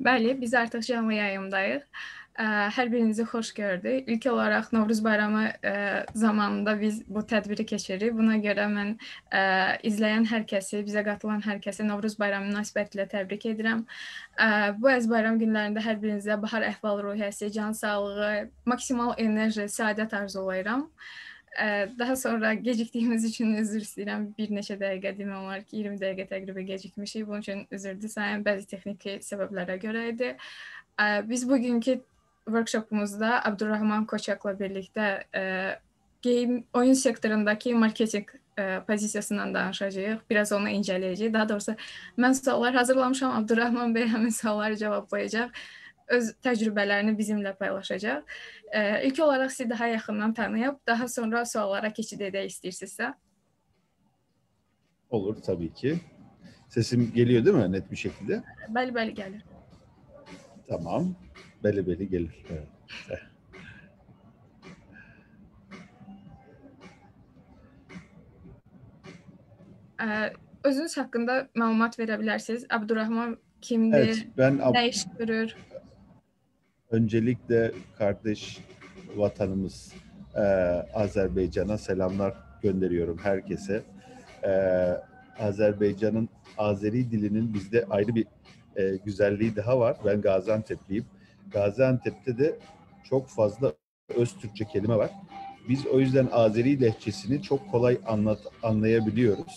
Bəli, biz artıq canlı yayımdayıq. Hər birinizi xoş gördük. İlk olaraq Novruz bayramı zamanında biz bu tədbiri keçiririk. Buna görə mən izləyən hər kəsi, bizə qatılan hər kəsi Novruz bayramı münasibətilə təbrik edirəm. Bu əziz bayram günlərində hər birinizə bahar əhval-ruhiyyəsi, can sağlığı, maksimal enerji, səadət arzulayıram. Daha sonra gecikdiyimiz üçün üzr istəyirəm. Bir neçə dəqiqə demək olar ki, 20 dəqiqə təqribən gecikmişik. Bunun üçün üzr istəyirəm. Bəzi texniki səbəblərə görə idi. Biz bugünkü workshopumuzda Abdurrahman Koçak'la birlikdə oyun sektorundakı marketing pozisiyasından danışacağıq. Biraz onu incələyəcəyik. Daha doğrusu mən suallar hazırlamışam. Abdurrahman bəy həmin sualları cavablayacaq. Öz təcrübələrini bizimlə paylaşacaq. İlk olaraq sizi daha yaxından tanıyıb, daha sonra suallara keçid edək istəyirsinizsə. Olur tabii ki. Sesim geliyor değil mi net bir şekilde? Bəli, gəlir. Tamam. Bəli gelir. Evet. Özünüz haqqında məlumat verə bilərsiniz. Abdurrahman kimdir? Evet, ben ne iş görür? Öncelikle kardeş vatanımız Azerbaycan'a selamlar gönderiyorum herkese. Azerbaycan'ın Azeri dilinin bizde ayrı bir güzelliği daha var. Ben Gaziantep'liyim. Gaziantep'te de çok fazla öz Türkçe kelime var. Biz o yüzden Azeri lehçesini çok kolay anlayabiliyoruz.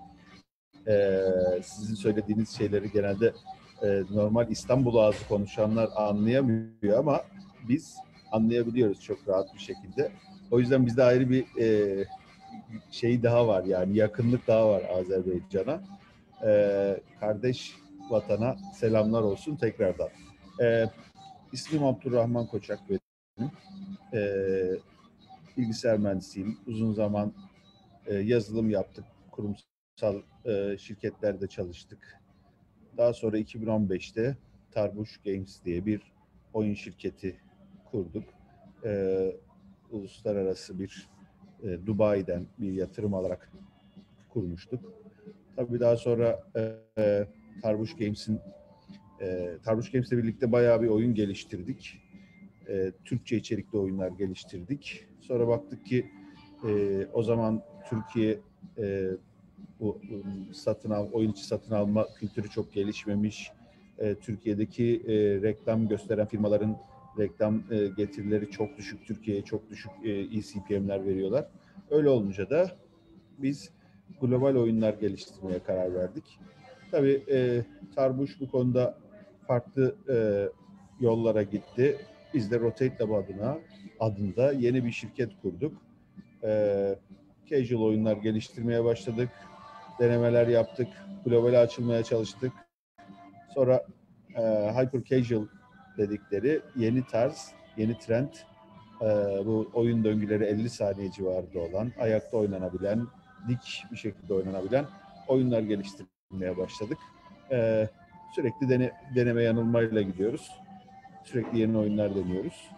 Sizin söylediğiniz şeyleri genelde normal İstanbul ağzı konuşanlar anlayamıyor ama biz anlayabiliyoruz çok rahat bir şekilde. O yüzden bizde ayrı bir şey daha var, yani yakınlık daha var Azerbaycan'a. Kardeş vatana selamlar olsun tekrardan. İsmim Abdurrahman Koçak benim. Bilgisayar mühendisiyim. Uzun zaman yazılım yaptık. Kurumsal şirketlerde çalıştık. Daha sonra 2015'te Tarbuş Games diye bir oyun şirketi kurduk. Uluslararası bir Dubai'den bir yatırım alarak kurmuştuk. Tabii daha sonra Tarbuş Games'le birlikte bayağı bir oyun geliştirdik. Türkçe içerikli oyunlar geliştirdik. Sonra baktık ki o zaman Türkiye bu oyun içi satın alma kültürü çok gelişmemiş. Türkiye'deki reklam gösteren firmaların reklam getirileri çok düşük. Türkiye'ye çok düşük eCPM'ler veriyorlar. Öyle olunca da biz global oyunlar geliştirmeye karar verdik. Tabii Tarbuş bu konuda farklı yollara gitti. Biz de Rotate Lab adında yeni bir şirket kurduk. Casual oyunlar geliştirmeye başladık. Denemeler yaptık. Globale açılmaya çalıştık. Sonra hyper casual dedikleri yeni tarz, yeni trend, bu oyun döngüleri 50 saniye civarında olan, ayakta oynanabilen, dik bir şekilde oynanabilen oyunlar geliştirmeye başladık. Sürekli deneme yanılmayla gidiyoruz. Sürekli yeni oyunlar deniyoruz.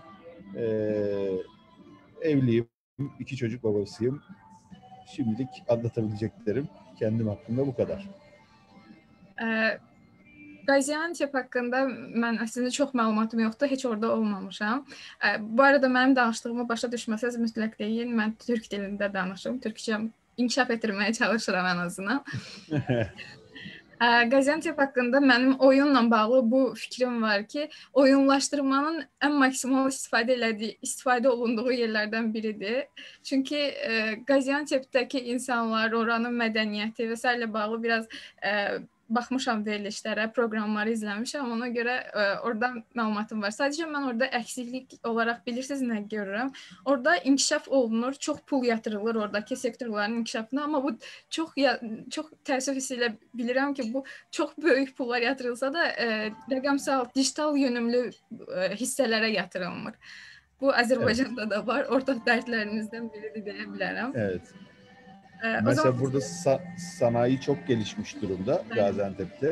Evliyim, 2 çocuk babasıyım. Şimdilik anlatabileceklerim kendim hakkında bu kadar. Gaziantep haqqında mən əslində çox məlumatım yoxdur, heç orada olmamışam. Bu arada mənim danışdığımı başa düşməsəz mütləq deyin, mən türk dilində danışım, türkçəm inkişaf etdirməyə çalışıram ən azından. Gaziantep haqqında mənim oyunla bağlı bu fikrim var ki, oyunlaşdırmanın ən maksimal istifadə olunduğu yerlərdən biridir. Çünki Gaziantep'dəki insanlar, oranın mədəniyyəti və s. ilə bağlı biraz baxmışam verilişlərə, proqramları izləmişəm. Ona görə orada məlumatım var. Sadəcə mən orada əksiklik olaraq bilirsiniz nə görürəm. Orada inkişaf olunur, çox pul yatırılır oradakı sektorların inkişafına, amma bu çox təəssüf hissi bilirəm ki, bu çox böyük pullar yatırılsa da rəqəmsal, digital yönümlü hissələrə yatırılmır. Bu Azərbaycanda da var. Ortaq dərdlərimizdən biridir deyə bilərəm. Evet. Mesela burada sanayi çok gelişmiş durumda Gaziantep'te.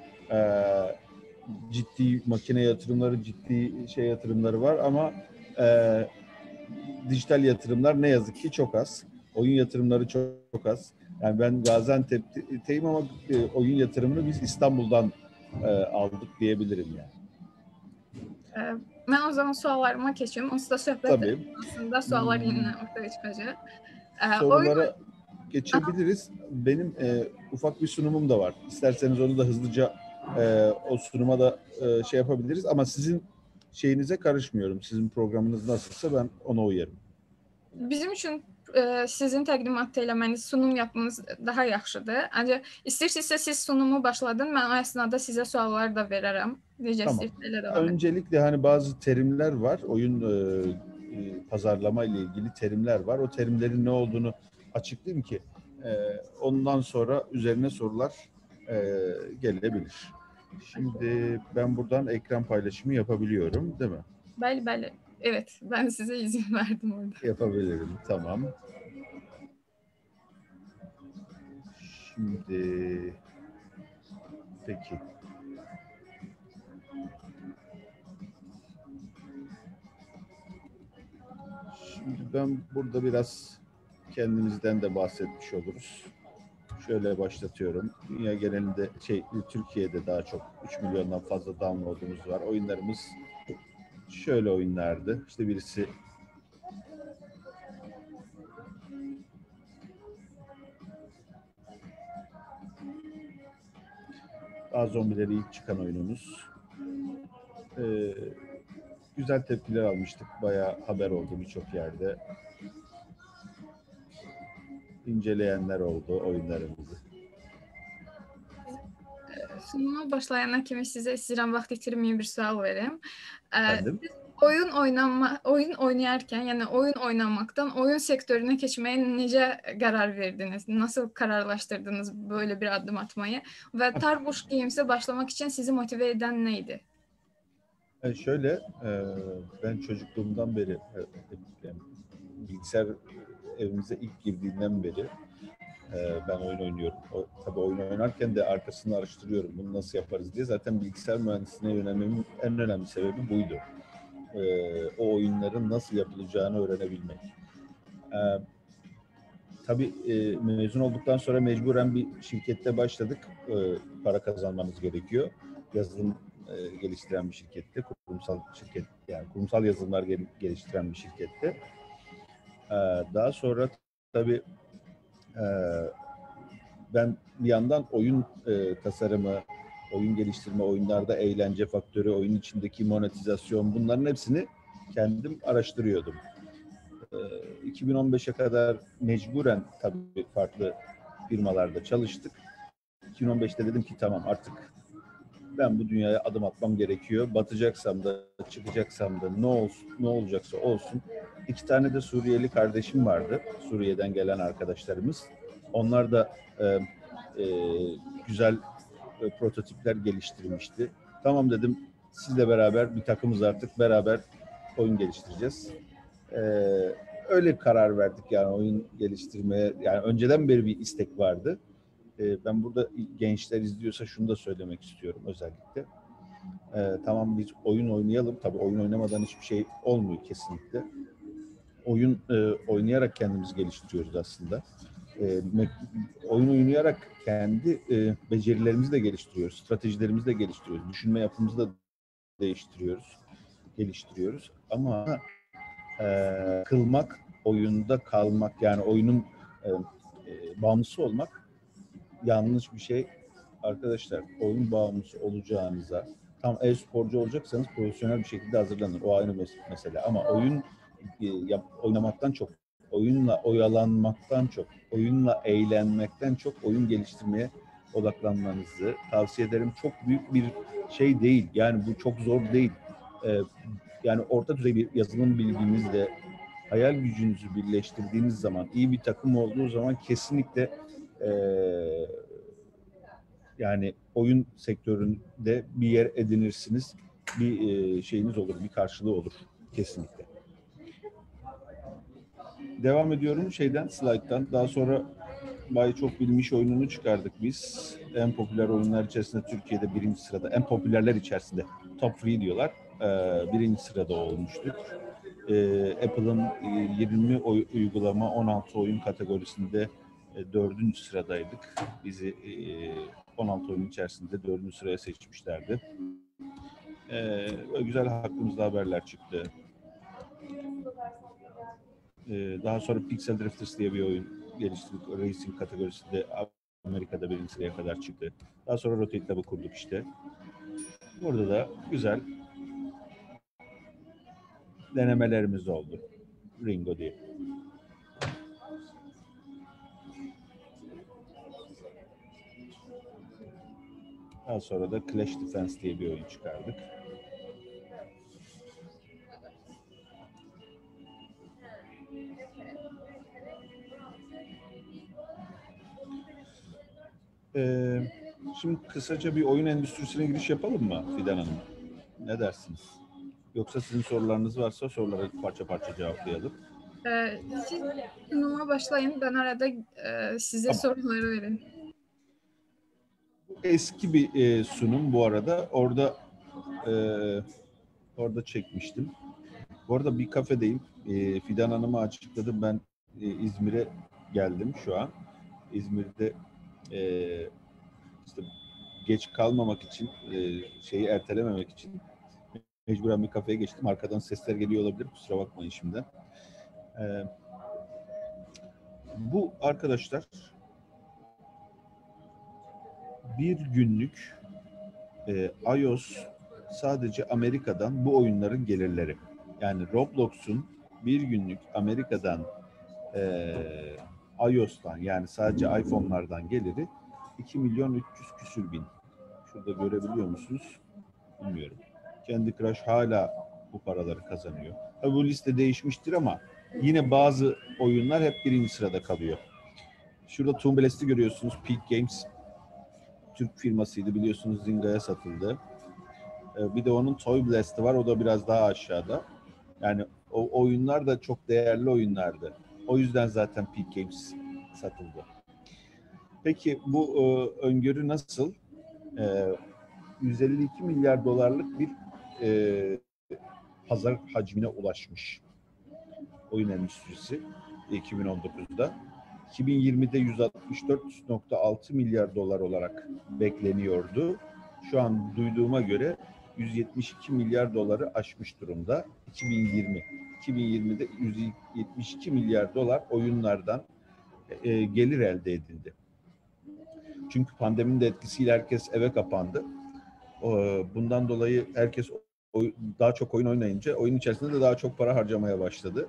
Ciddi makine yatırımları, ciddi yatırımları var ama dijital yatırımlar ne yazık ki çok az. Oyun yatırımları çok az. Yani ben Gaziantep'teyim ama oyun yatırımını biz İstanbul'dan aldık diyebilirim yani. Mən o zaman suallarıma keçim. Onsuz da söhbət Tabii. esnasında suallar yenidən ortaya çıxacaq. Oyun Sorulara geçebiliriz. Benim ufak bir sunumum da var. İsterseniz onu da hızlıca o sunuma da şey yapabiliriz. Ama sizin şeyinize karışmıyorum. Sizin programınız nasılsa ben ona uyarım. bizim üçün sizin təqdimat eləməniz, sunum yapmanız daha yaxşıdır. Ancaq istəyirsinizsə siz sunumu başladın, mən o əsnada sizə suallar da verərəm. Necə Tamam. istəyirsə elə devam edin. Öncelikle hani bazı terimler var. Oyun pazarlama ile ilgili terimler var. O terimlerin ne olduğunu açıklayayım ki ondan sonra üzerine sorular gelebilir. Şimdi ben buradan ekran paylaşımı yapabiliyorum, değil mi? Bəli, bəli. Evet, ben size izin verdim orada. Yapabilirim, tamam. Şimdi peki. Şimdi ben burada biraz kendimizden de bahsetmiş oluruz. Şöyle başlatıyorum. Dünya genelinde Türkiye'de daha çok 3 milyondan fazla download'umuz var. Oyunlarımız şöyle oyunlardı. İşte birisi daha zombileri ilk çıkan oyunumuz. Güzel tepkiler almıştık. Bayağı haber oldu birçok yerde. İnceleyenler oldu oyunlarımızı. Sunuma başlayana kimi sizə istəyirəm vaxt itirməyən bir sual verim. Efendim? Siz oyun oynayarkən, yəni oyun oynamaktan oyun sektörüne keçməyə necə qərar verdiniz? Nasıl kararlaştırdınız böyle bir adım atmayı? Və Tarbuş Games'e başlamak için sizi motive eden neydi? Şöyle, ben çocukluğumdan beri yani bilgisayar evimize ilk girdiğinden beri ben oyun oynuyorum. Tabii oyun oynarken de arkasını araştırıyorum. Bunu nasıl yaparız diye. Zaten bilgisayar mühendisliğine yönelmemin en önemli sebebi buydu. O oyunların nasıl yapılacağını öğrenebilmek. Tabii mezun olduktan sonra mecburen bir şirkette başladık. Para kazanmanız gerekiyor. Yazılım geliştiren bir şirkette, kurumsal şirket, yani kurumsal yazılımlar geliştiren bir şirkette. Daha sonra tabii ben bir yandan oyun tasarımı, oyun geliştirme, oyunlarda eğlence faktörü, oyun içindeki monetizasyon, bunların hepsini kendim araştırıyordum. 2015'e kadar mecburen tabii farklı firmalarda çalıştık. 2015'te dedim ki tamam, artık ben bu dünyaya adım atmam gerekiyor. Batacaksam da çıkacaksam da ne olacaksa olsun. 2 tane de Suriyeli kardeşim vardı. Suriye'den gelen arkadaşlarımız. Onlar da güzel prototipler geliştirmişti. Tamam dedim, sizle beraber bir takımız, artık beraber oyun geliştireceğiz. Öyle karar verdik yani oyun geliştirmeye. Yani önceden beri bir istek vardı. Ben burada gençler izliyorsa şunu da söylemek istiyorum özellikle. Tamam, biz oyun oynayalım. Tabii oyun oynamadan hiçbir şey olmuyor kesinlikle. Oyun oynayarak kendimizi geliştiriyoruz aslında. Oyun oynayarak kendi becerilerimizi de geliştiriyoruz. Stratejilerimizi de geliştiriyoruz. Düşünme yapımızı da geliştiriyoruz. Ama kılmak, oyunda kalmak, yani oyunun bağımlısı olmak yanlış bir şey. Arkadaşlar, oyun bağımlısı olacağınıza, tam e-sporcu olacaksanız profesyonel bir şekilde hazırlanın. O ayrı mesele. Ama oyun oynamaktan çok, oyunla oyalanmaktan çok, oyunla eğlenmekten çok oyun geliştirmeye odaklanmanızı tavsiye ederim. Çok büyük bir şey değil. Yani bu çok zor değil. Yani orta düzey bir yazılım bilginizle hayal gücünüzü birleştirdiğiniz zaman, iyi bir takım olduğu zaman kesinlikle yani oyun sektöründe bir yer edinirsiniz. Bir şeyiniz olur, bir karşılığı olur kesinlikle. Devam ediyorum slayttan. Daha sonra Bay Çok Bilmiş oyununu çıkardık biz. En popüler oyunlar içerisinde Türkiye'de 1. sırada, en popülerler içerisinde top 3 diyorlar. 1. sırada olmuştuk. Apple'ın 20 uygulama 16 oyun kategorisinde 4. sıradaydık. Bizi 16 oyun içerisinde 4. sıraya seçmişlerdi. Güzel hakkımızda haberler çıktı. Daha sonra Pixel Drifters diye bir oyun geliştirdik. Racing kategorisinde Amerika'da birinci sıraya kadar çıktı. Daha sonra Rotate Lab'ı kurduk işte. Burada da güzel denemelerimiz oldu. Ringo diye. Daha sonra da Clash Defense diye bir oyun çıkardık. Şimdi kısaca bir oyun endüstrisine giriş yapalım mı Fidan Hanım? Ne dersiniz? Yoksa sizin sorularınız varsa sorulara parça parça cevaplayalım. Siz sunuma başlayın. Ben arada size Tamam. soruları vereyim. Eski bir sunum bu arada. Orada çekmiştim. Bu arada bir kafedeyim. Fidan Hanım'a açıkladım. Ben İzmir'e geldim şu an. İzmir'de işte geç kalmamak için, şeyi ertelememek için mecburen bir kafeye geçtim. Arkadan sesler geliyor olabilir. Kusura bakmayın şimdiden. Bu arkadaşlar bir günlük iOS sadece Amerika'dan bu oyunların gelirleri. Yani Roblox'un bir günlük Amerika'dan iOS'tan yani sadece iPhone'lardan geliri 2 milyon 300 küsür bin. Şurada görebiliyor musunuz? Bilmiyorum. Candy Crush hala bu paraları kazanıyor. Tabii bu liste değişmiştir ama yine bazı oyunlar hep birinci sırada kalıyor. Şurada Toon Blast'i görüyorsunuz. Peak Games Türk firmasıydı. Biliyorsunuz Zynga'ya satıldı. Bir de onun Toy Blast'ı var. O da biraz daha aşağıda. Yani o oyunlar da çok değerli oyunlardı. O yüzden zaten Peak Games satıldı. Peki bu öngörü nasıl? 152 milyar dolarlık bir pazar hacmine ulaşmış oyun endüstrisi 2019'da. 2020'de 164,6 milyar dolar olarak bekleniyordu. Şu an duyduğuma göre 172 milyar doları aşmış durumda. 2020'de 172 milyar dolar oyunlardan gelir elde edildi. Çünkü pandeminin de etkisiyle herkes eve kapandı. Bundan dolayı herkes daha çok oyun oynayınca oyun içerisinde de daha çok para harcamaya başladı.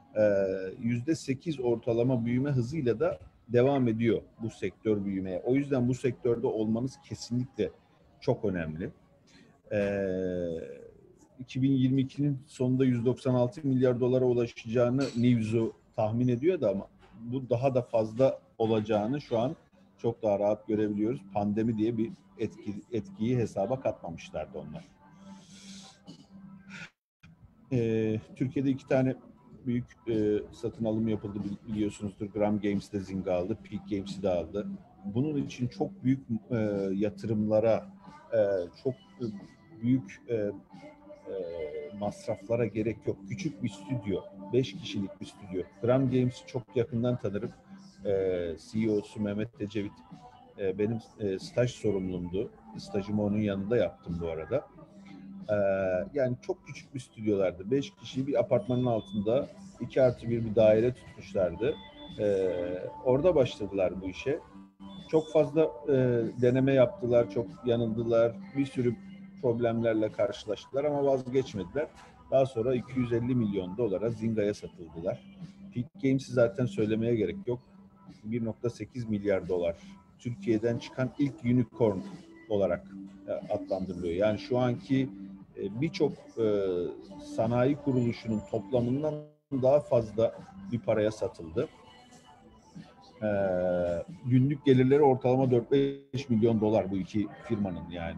%8 ortalama büyüme hızıyla da devam ediyor bu sektör büyümeye. O yüzden bu sektörde olmanız kesinlikle çok önemli. 2022'nin sonunda 196 milyar dolara ulaşacağını Newzoo tahmin ediyordu ama bu daha da fazla olacağını şu an çok daha rahat görebiliyoruz. Pandemi diye bir etkiyi hesaba katmamışlardı onlar. Türkiye'de 2 tane büyük satın alım yapıldı biliyorsunuzdur. Gram Games'de Zynga aldı, Peak Games'i de aldı. Bunun için çok büyük yatırımlara, çok büyük masraflara gerek yok. Küçük bir stüdyo, 5 kişilik bir stüdyo. Gram Games'i çok yakından tanırım. CEO'su Mehmet Ecevit benim staj sorumlumdu. Stajımı onun yanında yaptım bu arada. Yani çok küçük bir stüdyolardı. 5 kişi bir apartmanın altında 2+1 bir daire tutmuşlardı. Orada başladılar bu işe. Çok fazla deneme yaptılar, çok yanıldılar. Bir sürü problemlerle karşılaştılar ama vazgeçmediler. Daha sonra 250 milyon dolara Zynga'ya satıldılar. Peak Games'i zaten söylemeye gerek yok. 1,8 milyar dolar. Türkiye'den çıkan ilk unicorn olarak adlandırılıyor. Yani şu anki birçok sanayi kuruluşunun toplamından daha fazla bir paraya satıldı. Günlük gelirleri ortalama 4-5 milyon dolar bu iki firmanın yani.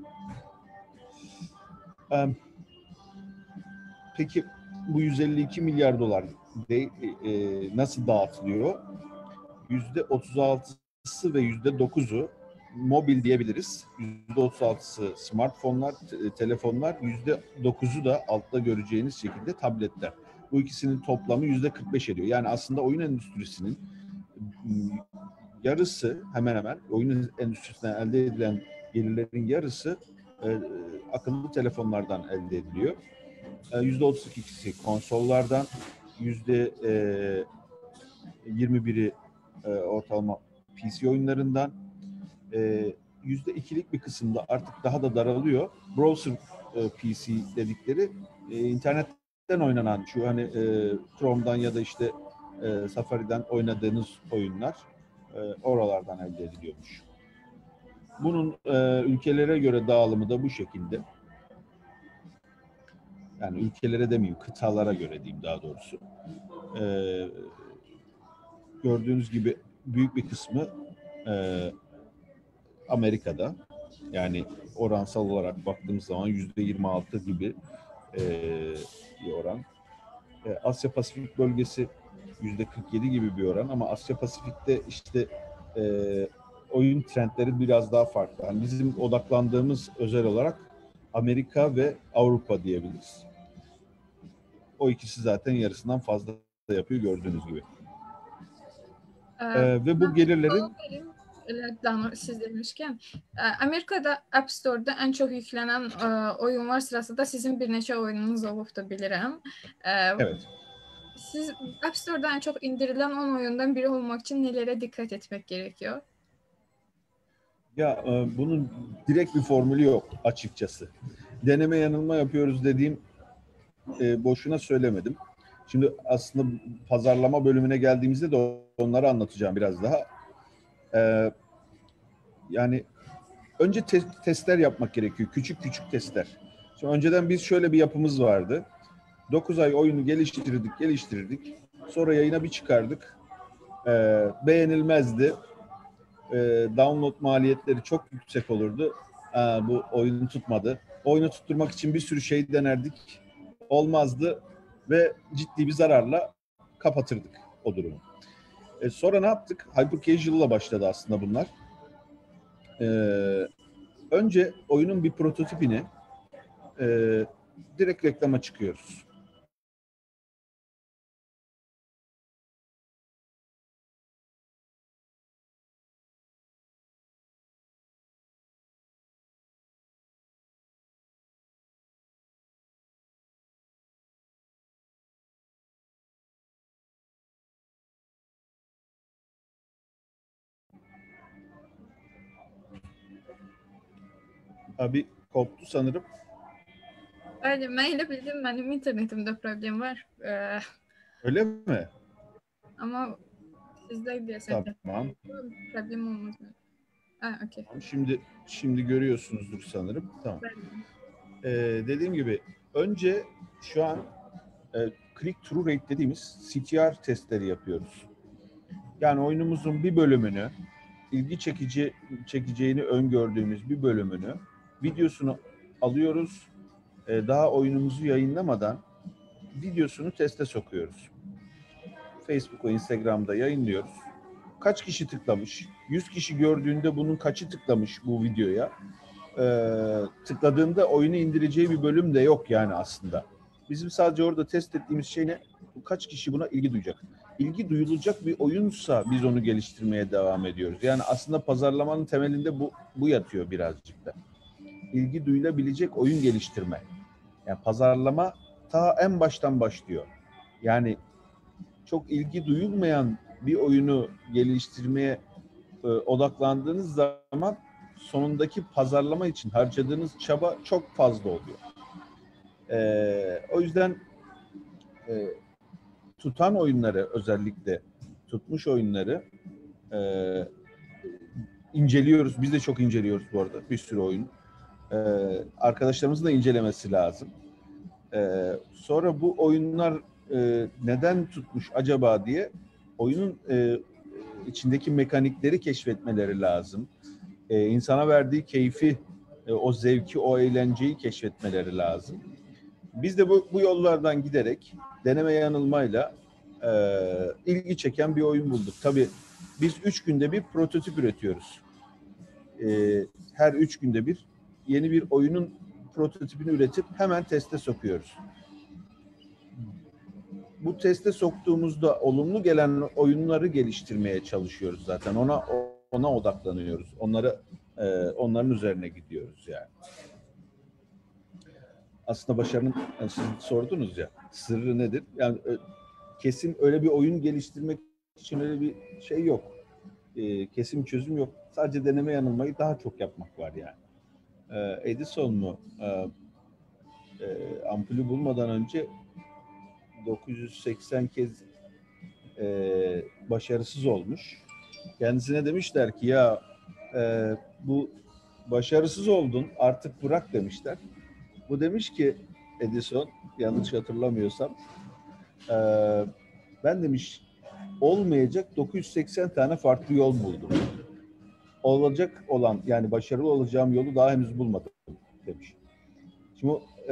Peki bu 152 milyar dolar nasıl dağıtılıyor? %36'sı ve %9'u mobil diyebiliriz. %36'sı smartfonlar, telefonlar, %9'u da altta göreceğiniz şekilde tabletler. Bu ikisinin toplamı %45 ediyor. Yani aslında oyun endüstrisinin yarısı hemen hemen oyun endüstrisinden elde edilen gelirlerin yarısı akıllı telefonlardan elde ediliyor. %32'si konsollardan, %21'i ortalama PC oyunlarından, %2'lik bir kısımda artık daha da daralıyor. Browser PC dedikleri internetten oynanan şu hani Chrome'dan ya da işte Safari'den oynadığınız oyunlar oralardan elde ediliyormuş. Bunun ülkelere göre dağılımı da bu şekilde. Yani ülkelere demeyeyim, kıtalara göre diyeyim daha doğrusu. Gördüğünüz gibi büyük bir kısmı Amerika'da. Yani oransal olarak baktığımız zaman %26 gibi bir oran. Asya Pasifik bölgesi %47 gibi bir oran ama Asya Pasifik'te işte oyun trendleri biraz daha farklı. Yani bizim odaklandığımız özel olarak Amerika ve Avrupa diyebiliriz. O ikisi zaten yarısından fazla yapıyor gördüğünüz gibi. Ve bu gelirlerin siz demişken Amerika'da App Store'da en çok yüklenen oyunlar sırasında sizin bir neçə oyununuz olub da bilirəm. Evet. Siz App Store'da en çok indirilen 10 oyundan biri olmak için nelere dikkat etmek gerekiyor? Ya bunun direkt bir formülü yok açıkçası. Deneme yanılma yapıyoruz dediğim boşuna söylemedim. Şimdi aslında pazarlama bölümüne geldiğimizde de onları anlatacağım biraz daha. Yani önce testler yapmak gerekiyor. Küçük küçük testler. Şimdi önceden biz şöyle bir yapımız vardı. 9 ay oyunu geliştirdik. Sonra yayına bir çıkardık. Beğenilmezdi. Download maliyetleri çok yüksek olurdu. Bu oyunu tutmadı. Oyunu tutturmak için bir sürü şey denerdik. Olmazdı ve ciddi bir zararla kapatırdık o durumu. Sonra ne yaptık? Hyper Casual'la başladı aslında bunlar. Önce oyunun bir prototipini direkt reklama çıkıyoruz. Abi koptu sanırım. Öyle, mən elə bildim, benim internetimde problem var. Öyle mi? Ama sizde deyəsən Tamam. problem olmaz mı? Okay. Şimdi görüyorsunuzdur sanırım. Tamam. Dediğim gibi önce şu an click-through rate dediğimiz CTR testleri yapıyoruz. Yani oyunumuzun bir bölümünü, ilgi çekeceğini öngördüğümüz bir bölümünü, videosunu alıyoruz. Daha oyunumuzu yayınlamadan videosunu teste sokuyoruz. Facebook'a, Instagram'da yayınlıyoruz. Kaç kişi tıklamış? 100 kişi gördüğünde bunun kaçı tıklamış bu videoya? Tıkladığında oyunu indireceği bir bölüm de yok yani aslında. Bizim sadece orada test ettiğimiz şey ne? Kaç kişi buna ilgi duyacak? İlgi duyulacak bir oyunsa biz onu geliştirmeye devam ediyoruz. Yani aslında pazarlamanın temelinde bu yatıyor birazcık da. İlgi duyulabilecek oyun geliştirme. Yani pazarlama ta en baştan başlıyor. Yani çok ilgi duyulmayan bir oyunu geliştirmeye odaklandığınız zaman sonundaki pazarlama için harcadığınız çaba çok fazla oluyor. O yüzden tutan oyunları, özellikle tutmuş oyunları inceliyoruz. Biz de çok inceliyoruz bu arada. Bir sürü oyun. Arkadaşlarımızın da incelemesi lazım. Sonra bu oyunlar neden tutmuş acaba diye oyunun içindeki mekanikleri keşfetmeleri lazım. İnsana verdiği keyfi, o zevki, o eğlenceyi keşfetmeleri lazım. Biz de bu yollardan giderek deneme yanılmayla ilgi çeken bir oyun bulduk. Tabii biz 3 günde bir prototip üretiyoruz. Her 3 günde bir yeni bir oyunun prototipini üretip hemen teste sokuyoruz. Bu teste soktuğumuzda olumlu gelen oyunları geliştirmeye çalışıyoruz zaten. Ona odaklanıyoruz. Onların üzerine gidiyoruz yani. aslında başarının, yani siz sordunuz ya, sırrı nedir? Yani kesin öyle bir oyun geliştirmek için öyle bir şey yok. Kesin çözüm yok. Sadece deneme yanılmayı daha çok yapmak var yani. Edison mu ampulü bulmadan önce 980 kez başarısız olmuş. Kendisine demişler ki ya bu başarısız oldun, artık bırak demişler. Bu demiş ki Edison, yanlış hatırlamıyorsam, ben demiş olmayacak 980 tane farklı yol buldum. Olacak olan, yani başarılı olacağım yolu daha henüz bulmadım demiş. Şimdi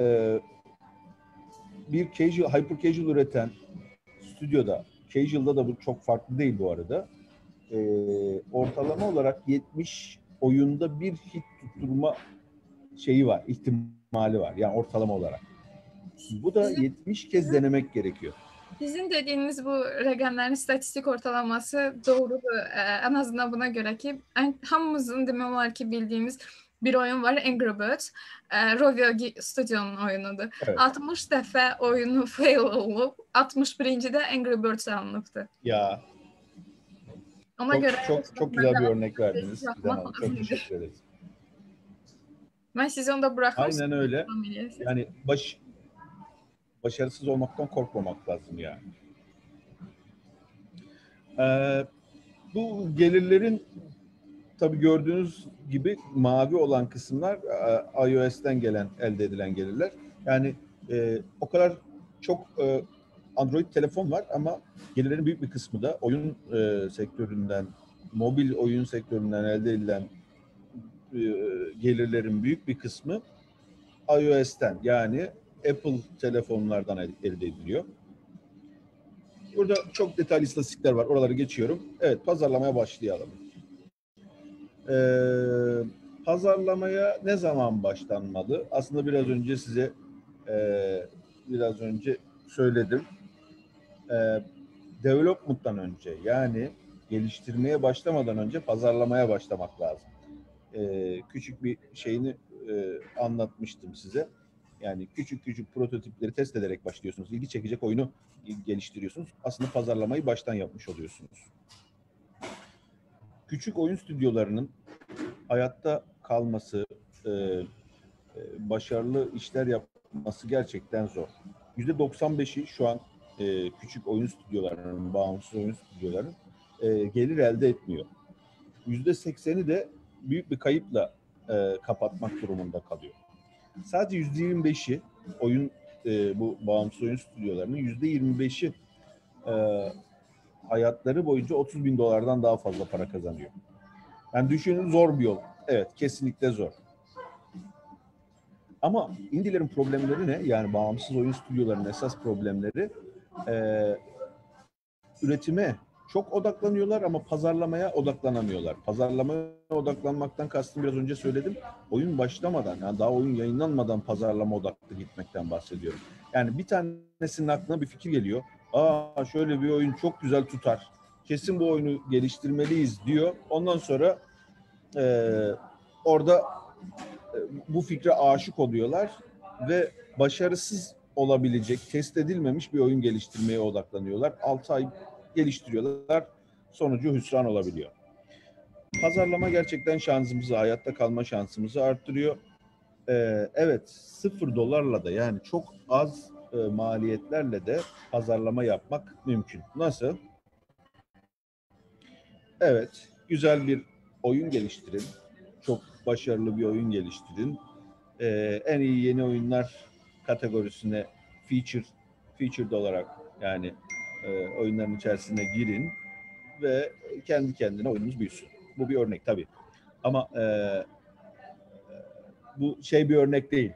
bir hyper casual üreten stüdyoda, casual'da da bu çok farklı değil bu arada. Ortalama olarak 70 oyunda bir hit tutturma şeyi var, ihtimali var. Yani ortalama olarak. Bu da 70 kez denemek gerekiyor. Sizin dediğiniz bu rakamların istatistik ortalaması doğrudur. En azından buna göre ki hamımızın demək olar ki bildiğimiz bir oyun var, Angry Birds. Rovio Studio'nun oyunudur. Evet. 60 dəfə oyunu fail olub, 61-ci də Angry Birds alınıbdır. Ya Ona göre çok güzel bir örnek verdiniz. Çok teşekkür ederiz. Ben sizi onda bırakmam. Aynen öyle. Yani başarısız olmaktan korkmamak lazım yani. Bu gelirlerin tabii gördüğünüz gibi mavi olan kısımlar iOS'ten elde edilen gelirler. Yani o kadar çok Android telefon var ama gelirlerin büyük bir kısmı da oyun sektöründen, mobil oyun sektöründen elde edilen gelirlerin büyük bir kısmı iOS'ten, yani Apple telefonlardan elde ediliyor. Burada çok detaylı istatistikler var. Oraları geçiyorum. Evet, pazarlamaya başlayalım. Pazarlamaya ne zaman başlanmalı? Aslında biraz önce size söyledim. Development'tan önce, yani geliştirmeye başlamadan önce pazarlamaya başlamak lazım. Küçük bir şeyini anlatmıştım size. Yani küçük prototipleri test ederek başlıyorsunuz. İlgi çekecek oyunu geliştiriyorsunuz. Aslında pazarlamayı baştan yapmış oluyorsunuz. Küçük oyun stüdyolarının hayatta kalması, başarılı işler yapması gerçekten zor. %95'i şu an küçük oyun stüdyolarının, bağımsız oyun stüdyolarının gelir elde etmiyor. %80'i de büyük bir kayıpla kapatmak durumunda kalıyor. Sadece %25'i bu bağımsız oyun stüdyolarının %25'i hayatları boyunca $30.000 daha fazla para kazanıyor. Yani düşünün, zor bir yol. Evet, kesinlikle zor. Ama indilerin problemleri ne? Yani bağımsız oyun stüdyolarının esas problemleri üretime çok odaklanıyorlar ama pazarlamaya odaklanamıyorlar. Pazarlamaya odaklanmaktan kastım, biraz önce söyledim, oyun başlamadan, yani daha oyun yayınlanmadan pazarlama odaklı gitmekten bahsediyorum. Yani bir tanesinin aklına bir fikir geliyor. Şöyle bir oyun çok güzel tutar, kesin bu oyunu geliştirmeliyiz diyor. Ondan sonra orada bu fikre aşık oluyorlar ve başarısız olabilecek, test edilmemiş bir oyun geliştirmeye odaklanıyorlar. 6 ay geliştiriyorlar, sonucu hüsran olabiliyor. Pazarlama gerçekten şansımızı, hayatta kalma şansımızı arttırıyor. Evet, $0 da, yani çok az maliyetlerle de pazarlama yapmak mümkün. Nasıl? Evet, güzel bir oyun geliştirin. Çok başarılı bir oyun geliştirin. En iyi yeni oyunlar kategorisine featured olarak, yani oyunların içerisine girin ve kendi kendine oyununuz büyüsün. Bu bir örnek tabii. Ama bu bir örnek değil.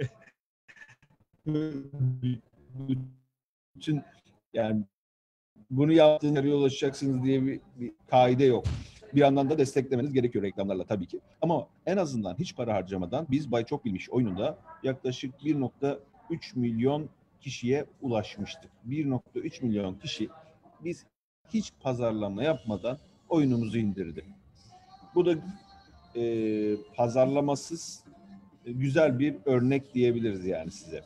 Bütün, yani bunu yaptığınızda yere ulaşacaksınız diye bir kaide yok. Bir yandan da desteklemeniz gerekiyor reklamlarla tabii ki. Ama en azından hiç para harcamadan biz Bay Çok Bilmiş oyununda yaklaşık 1.3 milyon kişiye ulaşmıştık. 1.3 milyon kişi biz hiç pazarlama yapmadan oyunumuzu indirdi. Bu da pazarlamasız güzel bir örnek diyebiliriz yani size.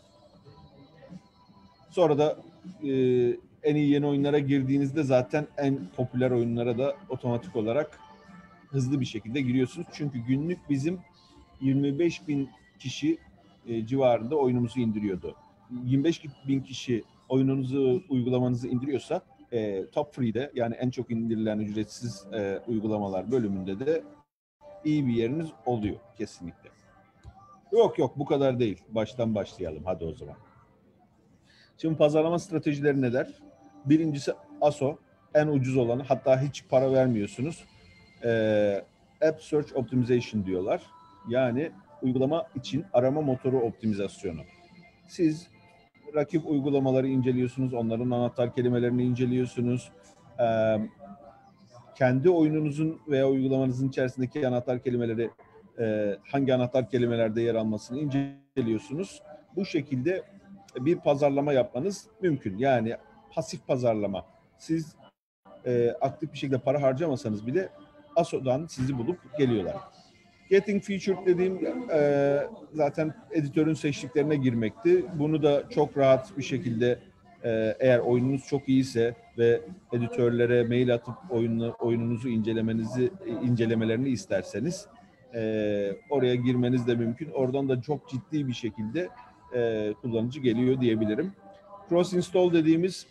Sonra da en iyi yeni oyunlara girdiğinizde zaten en popüler oyunlara da otomatik olarak hızlı bir şekilde giriyorsunuz. Çünkü günlük bizim 25 bin kişi civarında oyunumuzu indiriyordu. 25 bin kişi oyununuzu, uygulamanızı indiriyorsa Top Free'de, yani en çok indirilen ücretsiz uygulamalar bölümünde de iyi bir yeriniz oluyor kesinlikle. Yok bu kadar değil. Baştan başlayalım hadi o zaman. Şimdi pazarlama stratejileri neler? Birincisi ASO, en ucuz olanı, hatta hiç para vermiyorsunuz. App Search Optimization diyorlar. Yani uygulama için arama motoru optimizasyonu. Siz rakip uygulamaları inceliyorsunuz, onların anahtar kelimelerini inceliyorsunuz. Kendi oyununuzun veya uygulamanızın içerisindeki anahtar kelimeleri hangi anahtar kelimelerde yer almasını inceliyorsunuz. Bu şekilde bir pazarlama yapmanız mümkün. Yani pasif pazarlama. Siz aktif bir şekilde para harcamasanız bile ASO'dan sizi bulup geliyorlar. Getting Featured dediğim zaten editörün seçtiklerine girmekti. Bunu da çok rahat bir şekilde eğer oyununuz çok iyiyse ve editörlere mail atıp oyununuzu incelemelerini isterseniz oraya girmeniz de mümkün. Oradan da çok ciddi bir şekilde kullanıcı geliyor diyebilirim. Cross install dediğimiz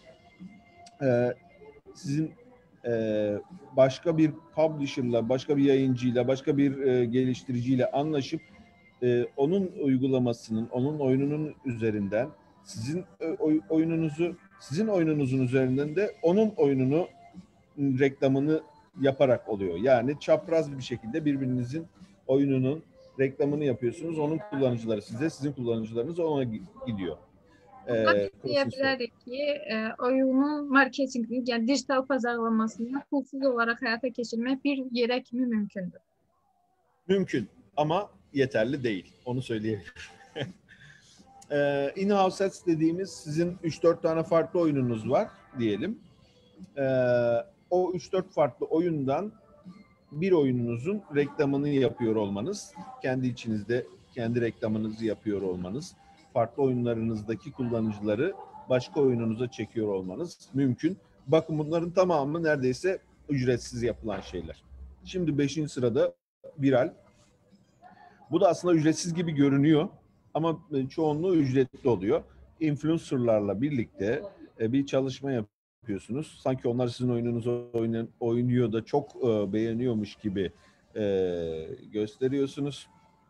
sizin başka bir publisher'la, başka bir yayıncıyla, başka bir geliştiriciyle anlaşıp onun uygulamasının, onun oyununun üzerinden sizin sizin oyununuzun üzerinden de onun oyununu reklamını yaparak oluyor. Yani çapraz bir şekilde birbirinizin oyununun reklamını yapıyorsunuz. Onun kullanıcıları size, sizin kullanıcılarınız ona gidiyor. Diyebilirik ki oyunun marketingini, yani dijital pazarlamasını pulsuz olarak hayata geçirmek bir yere kimi mümkündür? Mümkün ama yeterli değil. Onu söyleyebilirim. In-house ads dediğimiz sizin 3-4 tane farklı oyununuz var diyelim. O 3-4 farklı oyundan bir oyununuzun reklamını yapıyor olmanız, kendi içinizde kendi reklamınızı yapıyor olmanız, farklı oyunlarınızdaki kullanıcıları başka oyununuza çekiyor olmanız mümkün. Bakın bunların tamamı neredeyse ücretsiz yapılan şeyler. Şimdi 5. sırada viral. Bu da aslında ücretsiz gibi görünüyor ama çoğunluğu ücretli oluyor. Influencerlarla birlikte bir çalışma yapıyorsunuz. Sanki onlar sizin oyununuzu oynuyor da çok beğeniyormuş gibi gösteriyorsunuz.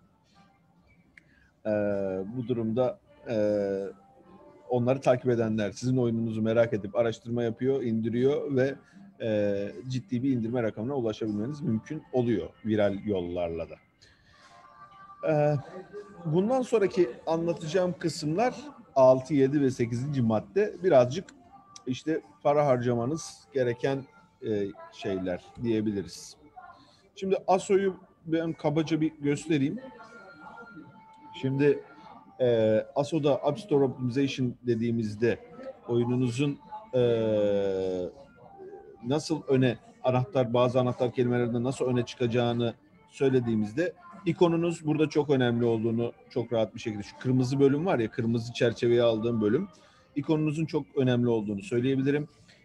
Bu durumda onları takip edenler sizin oyununuzu merak edip araştırma yapıyor, indiriyor ve ciddi bir indirme rakamına ulaşabilmeniz mümkün oluyor viral yollarla da. Bundan sonraki anlatacağım kısımlar 6, 7 ve 8. madde birazcık işte para harcamanız gereken şeyler diyebiliriz. Şimdi ASO'yu ben kabaca bir göstereyim. Şimdi ASO'da App Store Optimization dediğimizde oyununuzun nasıl bazı anahtar kelimelerinde nasıl öne çıkacağını söylediğimizde ikonunuz burada çok önemli olduğunu çok rahat bir şekilde, şu kırmızı bölüm var ya, kırmızı çerçeveye aldığım bölüm, ikonunuzun çok önemli olduğunu söyleyebilirim.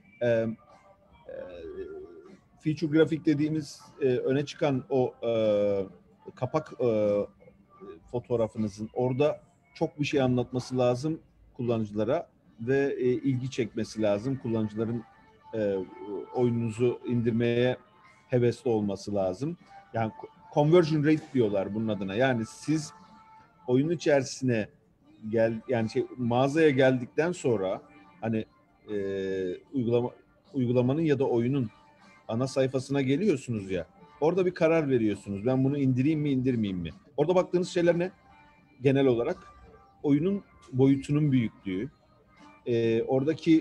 Feature grafik dediğimiz öne çıkan o kapak fotoğrafınızın orada çok bir şey anlatması lazım kullanıcılara ve ilgi çekmesi lazım. Kullanıcıların oyununuzu indirmeye hevesli olması lazım. Yani conversion rate diyorlar bunun adına. Yani siz oyun içerisine mağazaya geldikten sonra hani uygulamanın ya da oyunun ana sayfasına geliyorsunuz ya. Orada bir karar veriyorsunuz. Ben bunu indireyim mi, indirmeyeyim mi? Orada baktığınız şeyler ne? Genel olarak oyunun boyutunun büyüklüğü, oradaki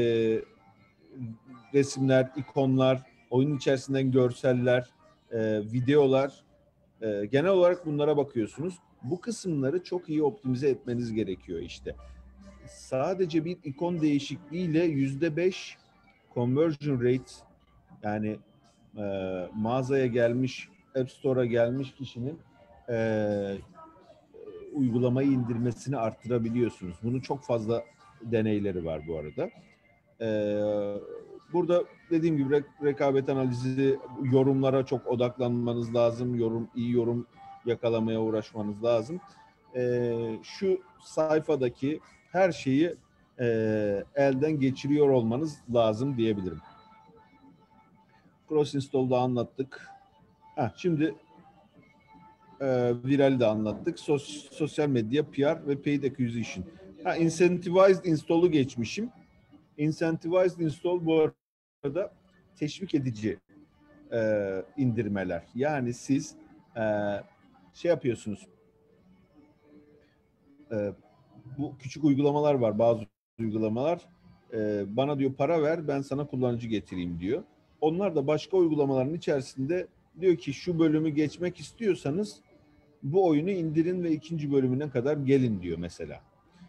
resimler, ikonlar, oyun içerisinden görseller, videolar, genel olarak bunlara bakıyorsunuz. Bu kısımları çok iyi optimize etmeniz gerekiyor işte. Sadece bir ikon değişikliğiyle %5 conversion rate, yani mağazaya gelmiş, App Store'a gelmiş kişinin uygulamayı indirmesini arttırabiliyorsunuz. Bunun çok fazla deneyleri var bu arada. Burada dediğim gibi rekabet analizi, yorumlara çok odaklanmanız lazım. İyi yorum yakalamaya uğraşmanız lazım. Şu sayfadaki her şeyi elden geçiriyor olmanız lazım diyebilirim. Cross install'da anlattık. Şimdi viral de anlattık. Sosyal medya, PR ve paid acquisition. Incentivized install'u geçmişim. Incentivized install bu arada teşvik edici indirmeler. Yani siz şey yapıyorsunuz. Bu küçük uygulamalar var, bazı uygulamalar. Bana diyor para ver, ben sana kullanıcı getireyim diyor. Onlar da başka uygulamaların içerisinde diyor ki şu bölümü geçmek istiyorsanız bu oyunu indirin ve 2. bölümüne kadar gelin diyor mesela.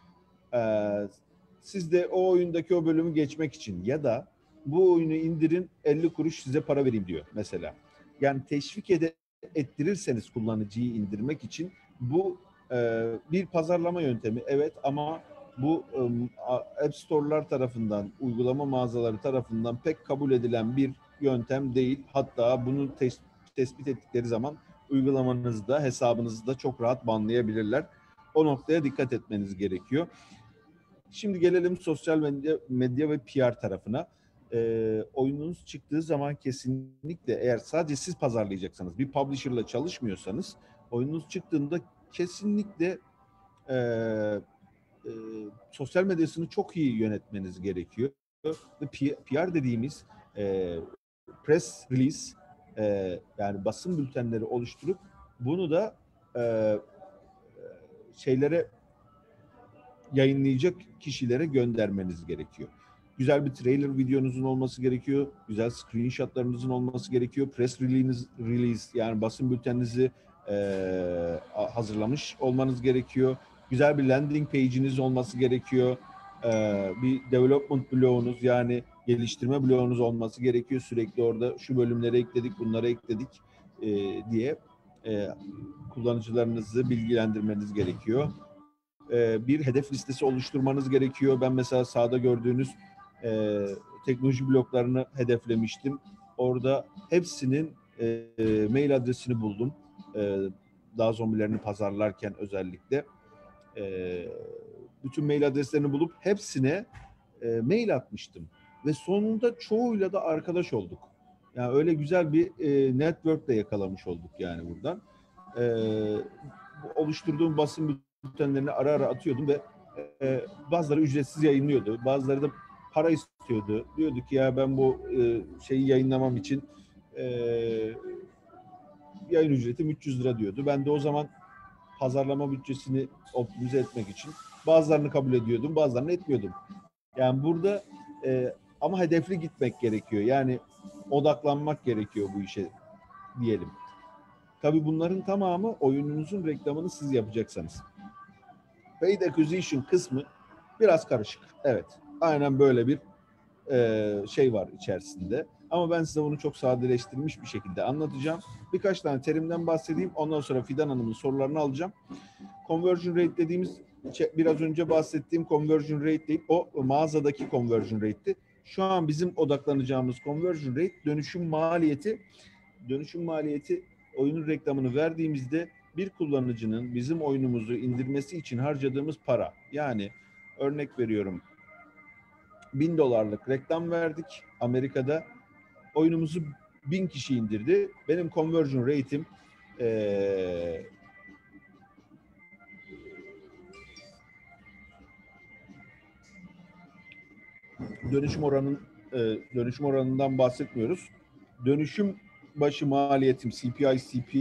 Siz de o oyundaki o bölümü geçmek için ya da bu oyunu indirin 50 kuruş size para vereyim diyor mesela. Yani teşvik ettirirseniz kullanıcıyı indirmek için bu bir pazarlama yöntemi, evet, ama bu App Store'lar tarafından, uygulama mağazaları tarafından pek kabul edilen bir yöntem değil. Hatta bunu tespit ettikleri zaman uygulamanızda, hesabınızda çok rahat banlayabilirler. O noktaya dikkat etmeniz gerekiyor. Şimdi gelelim sosyal medya ve PR tarafına. Oyununuz çıktığı zaman kesinlikle, eğer sadece siz pazarlayacaksanız, bir publisher'la çalışmıyorsanız, oyununuz çıktığında kesinlikle sosyal medyasını çok iyi yönetmeniz gerekiyor. Ve PR dediğimiz press release, yani basın bültenleri oluşturup bunu da yayınlayacak kişilere göndermeniz gerekiyor. Güzel bir trailer videonuzun olması gerekiyor. Güzel screenshotlarınızın olması gerekiyor. Press release, yani basın bülteninizi hazırlamış olmanız gerekiyor. Güzel bir landing page'iniz olması gerekiyor. Bir development bloğunuz, yani geliştirme bloğunuz olması gerekiyor. Sürekli orada şu bölümleri ekledik, bunları ekledik diye kullanıcılarınızı bilgilendirmeniz gerekiyor. Bir hedef listesi oluşturmanız gerekiyor. Ben mesela sağda gördüğünüz teknoloji bloklarını hedeflemiştim. Orada hepsinin mail adresini buldum. Daha zombilerini pazarlarken özellikle. Bütün mail adreslerini bulup hepsine mail atmıştım. Ve sonunda çoğuyla da arkadaş olduk. Yani öyle güzel bir network de yakalamış olduk yani buradan. Oluşturduğum basın bültenlerini ara ara atıyordum ve bazıları ücretsiz yayınlıyordu. Bazıları da para istiyordu. Diyordu ki ya ben bu şeyi yayınlamam için yayın ücretim 300 lira diyordu. Ben de o zaman pazarlama bütçesini optimize etmek için bazılarını kabul ediyordum, bazılarını etmiyordum. Yani burada ama hedefli gitmek gerekiyor. Yani odaklanmak gerekiyor bu işe diyelim. Tabii bunların tamamı oyununuzun reklamını siz yapacaksanız. Paid acquisition kısmı biraz karışık. Evet, aynen böyle bir şey var içerisinde. Ama ben size bunu çok sadeleştirilmiş bir şekilde anlatacağım. Birkaç tane terimden bahsedeyim. Ondan sonra Fidan Hanım'ın sorularını alacağım. Conversion rate dediğimiz, biraz önce bahsettiğim conversion rate değil, o mağazadaki conversion rate'ti. Şu an bizim odaklanacağımız conversion rate dönüşüm maliyeti. Dönüşüm maliyeti, oyunun reklamını verdiğimizde bir kullanıcının bizim oyunumuzu indirmesi için harcadığımız para. Yani örnek veriyorum, $1000'lık reklam verdik Amerika'da. Oyunumuzu 1000 kişi indirdi. Benim conversion rate'im dönüşüm oranından bahsetmiyoruz. Dönüşüm başı maliyetim CPI,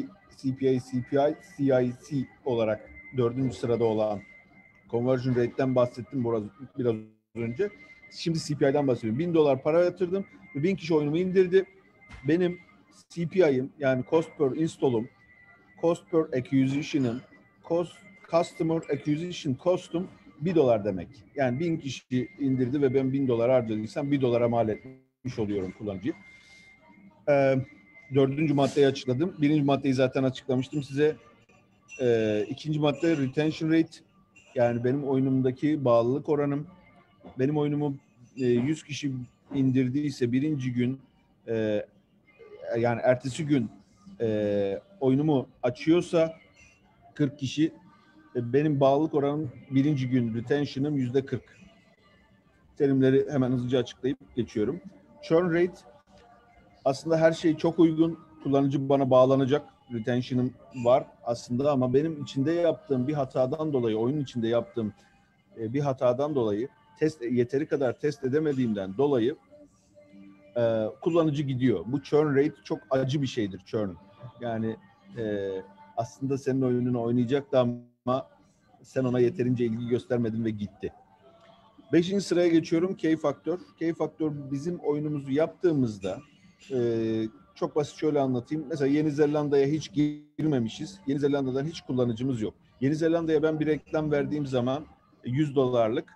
CIC olarak 4. sırada olan conversion rate'den bahsettim biraz önce. Şimdi CPI'den bahsediyorum. $1000 para yatırdım ve 1000 kişi oyunumu indirdi. Benim CPI'im, yani cost per install'um, cost per acquisition'ım, customer acquisition cost'um $1 demek. Yani 1000 kişi indirdi ve ben $1000 harcadıysam $1 mal etmiş oluyorum kullanıcıyı. 4. maddeyi açıkladım. 1. maddeyi zaten açıklamıştım size. İkinci madde retention rate. Yani benim oyunumdaki bağlılık oranım. Benim oyunumu 100 kişi indirdiyse birinci gün yani ertesi gün oyunumu açıyorsa 40 kişi benim bağlılık oranım birinci gün retention'ım %40. Terimleri hemen hızlıca açıklayıp geçiyorum. Churn rate aslında her şey çok uygun. Kullanıcı bana bağlanacak. Retention'ım var aslında ama benim içinde yaptığım bir hatadan dolayı, oyunun içinde yaptığım bir hatadan dolayı yeteri kadar test edemediğimden dolayı kullanıcı gidiyor. Bu churn rate çok acı bir şeydir churn. Yani aslında senin oyununu oynayacaktı ama sen ona yeterince ilgi göstermedin ve gitti. 5. sıraya geçiyorum. K-faktör. K-faktör bizim oyunumuzu yaptığımızda çok basit şöyle anlatayım. Mesela Yeni Zelanda'ya hiç girmemişiz. Yeni Zelanda'dan hiç kullanıcımız yok. Yeni Zelanda'ya ben bir reklam verdiğim zaman $100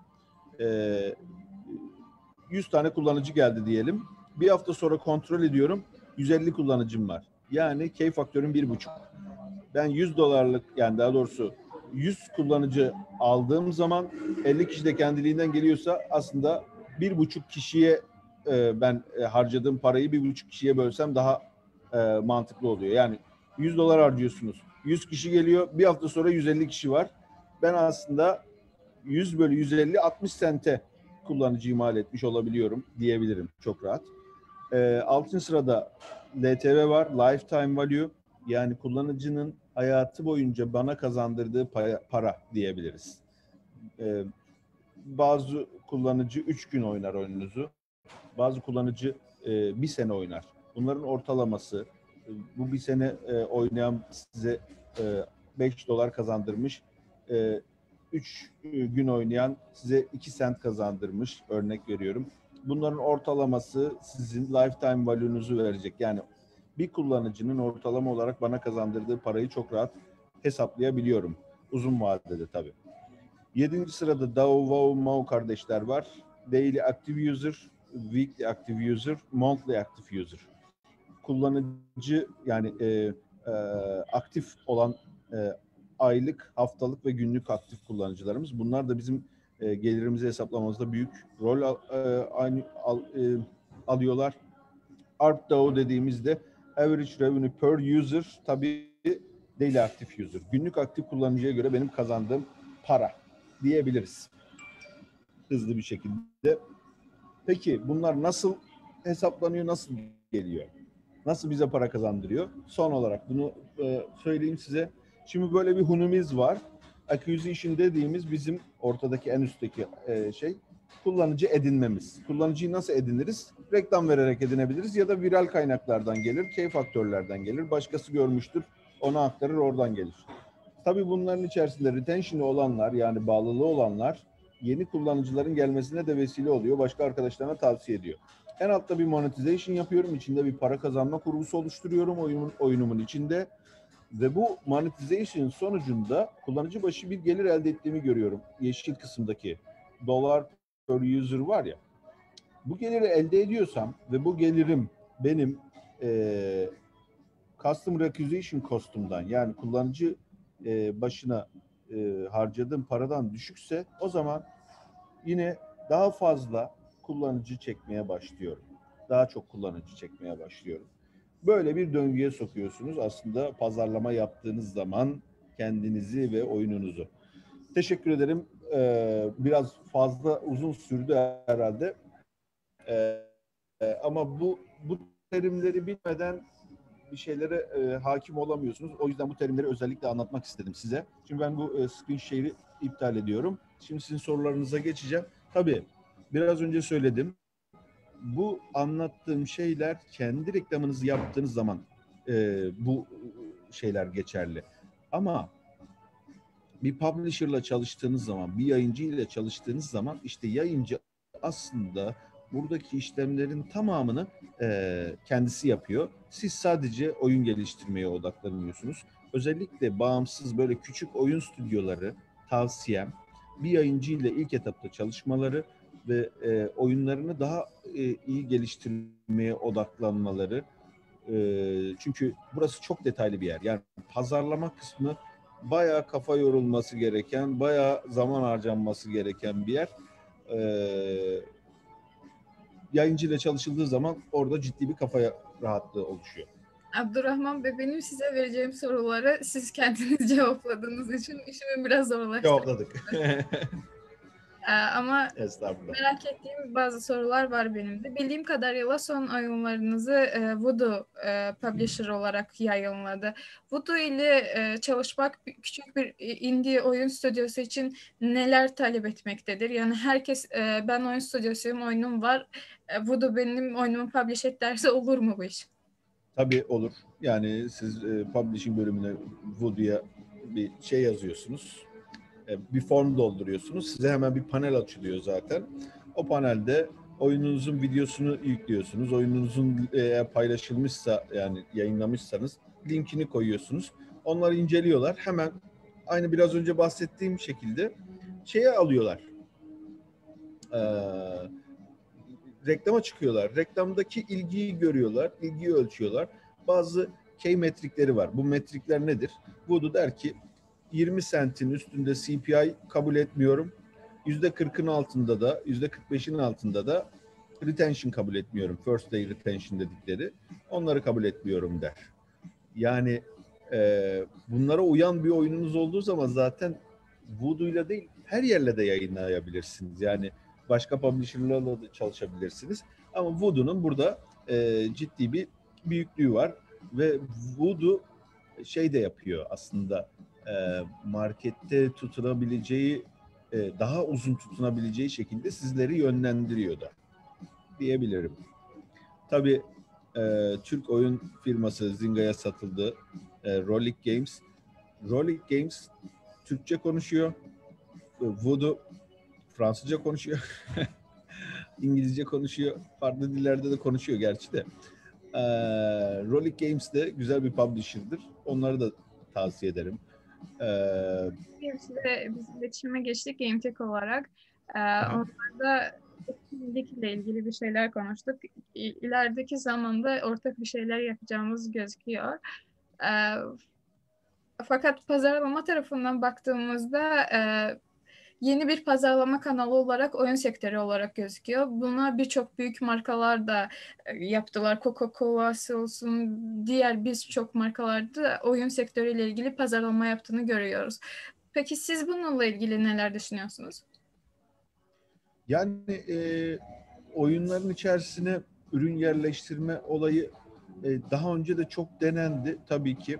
100 tane kullanıcı geldi diyelim. Bir hafta sonra kontrol ediyorum. 150 kullanıcım var. Yani K-faktörün 1,5. Ben $100 yani daha doğrusu 100 kullanıcı aldığım zaman 50 kişi de kendiliğinden geliyorsa aslında 1,5 kişiye ben harcadığım parayı 1,5 kişiye bölsem daha mantıklı oluyor. Yani $100 harcıyorsunuz. 100 kişi geliyor. Bir hafta sonra 150 kişi var. Ben aslında 100 bölü 150 60 sente kullanıcıyı mal etmiş olabiliyorum diyebilirim çok rahat. 6. sırada LTV var. Lifetime Value. Yani kullanıcının hayatı boyunca bana kazandırdığı para diyebiliriz. Bazı kullanıcı 3 gün oynar oyununuzu. Bazı kullanıcı 1 sene oynar. Bunların ortalaması bu 1 sene oynayan size $5 kazandırmış. 3 gün oynayan size 2 sent kazandırmış. Örnek veriyorum. Bunların ortalaması sizin lifetime value'nuzu verecek. Yani bir kullanıcının ortalama olarak bana kazandırdığı parayı çok rahat hesaplayabiliyorum. Uzun vadede tabii. 7. sırada DAO, WoW, MAO kardeşler var. Daily Active User, Weekly Active User, Monthly Active User. Kullanıcı yani aktif olan aylık, haftalık ve günlük aktif kullanıcılarımız. Bunlar da bizim gelirimizi hesaplamamızda büyük rol alıyorlar. ARPDAO dediğimizde Average Revenue Per User tabii Daily Active User. Günlük aktif kullanıcıya göre benim kazandığım para diyebiliriz. Hızlı bir şekilde. Peki bunlar nasıl hesaplanıyor, nasıl geliyor? Nasıl bize para kazandırıyor? Son olarak bunu söyleyeyim size. Şimdi böyle bir hunimiz var. Acquisition dediğimiz bizim ortadaki en üstteki şey kullanıcı edinmemiz. Kullanıcıyı nasıl ediniriz? Reklam vererek edinebiliriz ya da viral kaynaklardan gelir, K-faktörlerden gelir. Başkası görmüştür, ona aktarır, oradan gelir. Tabii bunların içerisinde retention'ı olanlar yani bağlılığı olanlar yeni kullanıcıların gelmesine de vesile oluyor. Başka arkadaşlarına tavsiye ediyor. En altta bir monetization yapıyorum. İçinde bir para kazanma kurgusu oluşturuyorum oyunumun içinde. Ve bu monetization sonucunda kullanıcı başı bir gelir elde ettiğimi görüyorum. Yeşil kısımdaki dolar per user var ya. Bu geliri elde ediyorsam ve bu gelirim benim customer acquisition cost'umdan yani kullanıcı başına harcadığım paradan düşükse o zaman yine daha fazla kullanıcı çekmeye başlıyorum. Daha çok kullanıcı çekmeye başlıyorum. Böyle bir döngüye sokuyorsunuz aslında pazarlama yaptığınız zaman kendinizi ve oyununuzu. Teşekkür ederim. Biraz fazla uzun sürdü herhalde. Ama bu terimleri bilmeden bir şeylere hakim olamıyorsunuz. O yüzden bu terimleri özellikle anlatmak istedim size. Şimdi ben bu screen share'i iptal ediyorum. Şimdi sizin sorularınıza geçeceğim. Tabii biraz önce söyledim. Bu anlattığım şeyler kendi reklamınızı yaptığınız zaman bu şeyler geçerli. Ama bir publisher'la çalıştığınız zaman, bir yayıncı ile çalıştığınız zaman işte yayıncı aslında buradaki işlemlerin tamamını kendisi yapıyor. Siz sadece oyun geliştirmeye odaklanıyorsunuz. Özellikle bağımsız böyle küçük oyun stüdyoları tavsiyem bir yayıncı ile ilk etapta çalışmaları ve oyunlarını daha iyi geliştirmeye odaklanmaları. Çünkü burası çok detaylı bir yer. Yani pazarlama kısmı bayağı kafa yorulması gereken, bayağı zaman harcanması gereken bir yer. Yayıncı ile çalışıldığı zaman orada ciddi bir kafa rahatlığı oluşuyor. Abdurrahman Bey, benim size vereceğim soruları siz kendiniz cevapladığınız için işimi biraz zorlaştırdı. Cevapladık. Ama Estağfurullah. merak ettiğim bazı sorular var benim de. Bildiğim kadarıyla son oyunlarınızı Voodoo Publisher olarak yayınladı. Voodoo ile çalışmak küçük bir indie oyun stüdyosu için neler talep etmektedir? Yani herkes ben oyun stüdyosuyum, oyunum var, Voodoo benim oyunumu publish et derse olur mu bu iş? Tabii olur. Yani siz publishing bölümüne Voodoo'ya bir şey yazıyorsunuz. Bir form dolduruyorsunuz. Size hemen bir panel açılıyor zaten. O panelde oyununuzun videosunu yüklüyorsunuz. Oyununuzun paylaşılmışsa, yani yayınlamışsanız linkini koyuyorsunuz. Onları inceliyorlar. Hemen aynı biraz önce bahsettiğim şekilde şeye alıyorlar. Reklama çıkıyorlar. Reklamdaki ilgiyi görüyorlar, ilgiyi ölçüyorlar. Bazı key metrikleri var. Bu metrikler nedir? Voodoo der ki 20 sentin üstünde CPI kabul etmiyorum. %40'ın altında da, %45'in altında da retention kabul etmiyorum. First day retention dedikleri. Onları kabul etmiyorum der. Yani bunlara uyan bir oyununuz olduğu zaman zaten Voodoo'yla değil, her yerle de yayınlayabilirsiniz. Yani başka publisher'larla da çalışabilirsiniz. Ama Voodoo'nun burada ciddi bir büyüklüğü var ve Voodoo şey de yapıyor aslında, markette tutunabileceği, daha uzun tutunabileceği şekilde sizleri yönlendiriyor da diyebilirim. Tabii Türk oyun firması Zynga'ya satıldı. Rollic Games. Rollic Games Türkçe konuşuyor. Voodoo Fransızca konuşuyor. İngilizce konuşuyor. Farklı dillerde de konuşuyor gerçi de. Rollic Games de güzel bir publisher'dır. Onları da tavsiye ederim. Biz iletişime geçtik GameTech olarak. Onlarda etkinlikle ilgili bir şeyler konuştuk. İlerideki zamanda ortak bir şeyler yapacağımız gözüküyor. Fakat pazarlama tarafından baktığımızda yeni bir pazarlama kanalı olarak oyun sektörü olarak gözüküyor. Buna birçok büyük markalar da yaptılar. Coca-Cola'sı olsun, diğer birçok markalar da oyun sektörüyle ilgili pazarlama yaptığını görüyoruz. Peki siz bununla ilgili neler düşünüyorsunuz? Yani oyunların içerisine ürün yerleştirme olayı daha önce de çok denendi tabii ki.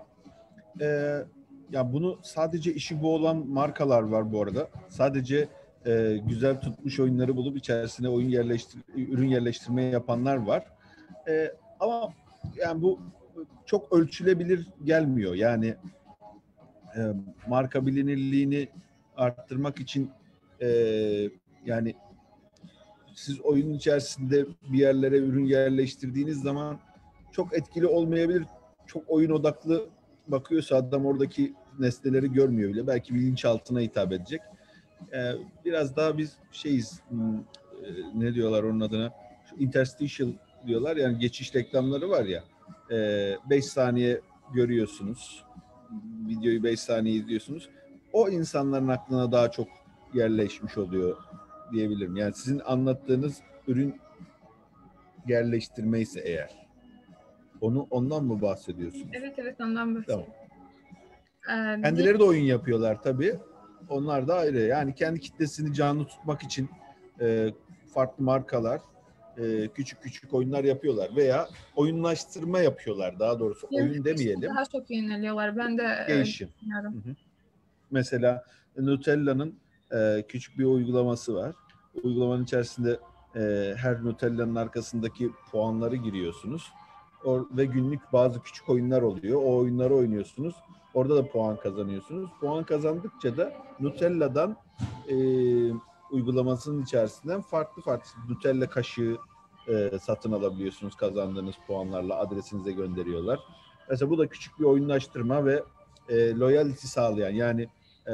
Ya bunu sadece işi bu olan markalar var bu arada. Sadece güzel tutmuş oyunları bulup içerisine ürün yerleştirme yapanlar var. Ama yani bu çok ölçülebilir gelmiyor. Yani marka bilinirliğini arttırmak için yani siz oyunun içerisinde bir yerlere ürün yerleştirdiğiniz zaman çok etkili olmayabilir. Çok oyun odaklı bakıyorsa adam oradaki nesneleri görmüyor bile. Belki bilinçaltına hitap edecek. Biraz daha biz şeyiz, ne diyorlar onun adına? Interstitial diyorlar. Yani geçiş reklamları var ya. 5 saniye görüyorsunuz. Videoyu 5 saniye izliyorsunuz. O insanların aklına daha çok yerleşmiş oluyor diyebilirim. Yani sizin anlattığınız ürün yerleştirme ise eğer. Ondan mı bahsediyorsunuz? Evet, ondan bahsediyorum. Tamam. Kendileri de oyun yapıyorlar tabii. Onlar da ayrı. Yani kendi kitlesini canlı tutmak için farklı markalar küçük küçük oyunlar yapıyorlar veya oyunlaştırma yapıyorlar, daha doğrusu oyun demeyelim. Daha çok yöneliyorlar. Ben de düşünüyorum. Mesela Nutella'nın küçük bir uygulaması var. Uygulamanın içerisinde her Nutella'nın arkasındaki puanları giriyorsunuz. Ve günlük bazı küçük oyunlar oluyor. O oyunları oynuyorsunuz. Orada da puan kazanıyorsunuz. Puan kazandıkça da Nutella'dan uygulamasının içerisinden farklı Nutella kaşığı satın alabiliyorsunuz kazandığınız puanlarla, adresinize gönderiyorlar. Mesela bu da küçük bir oyunlaştırma ve loyalty sağlayan, yani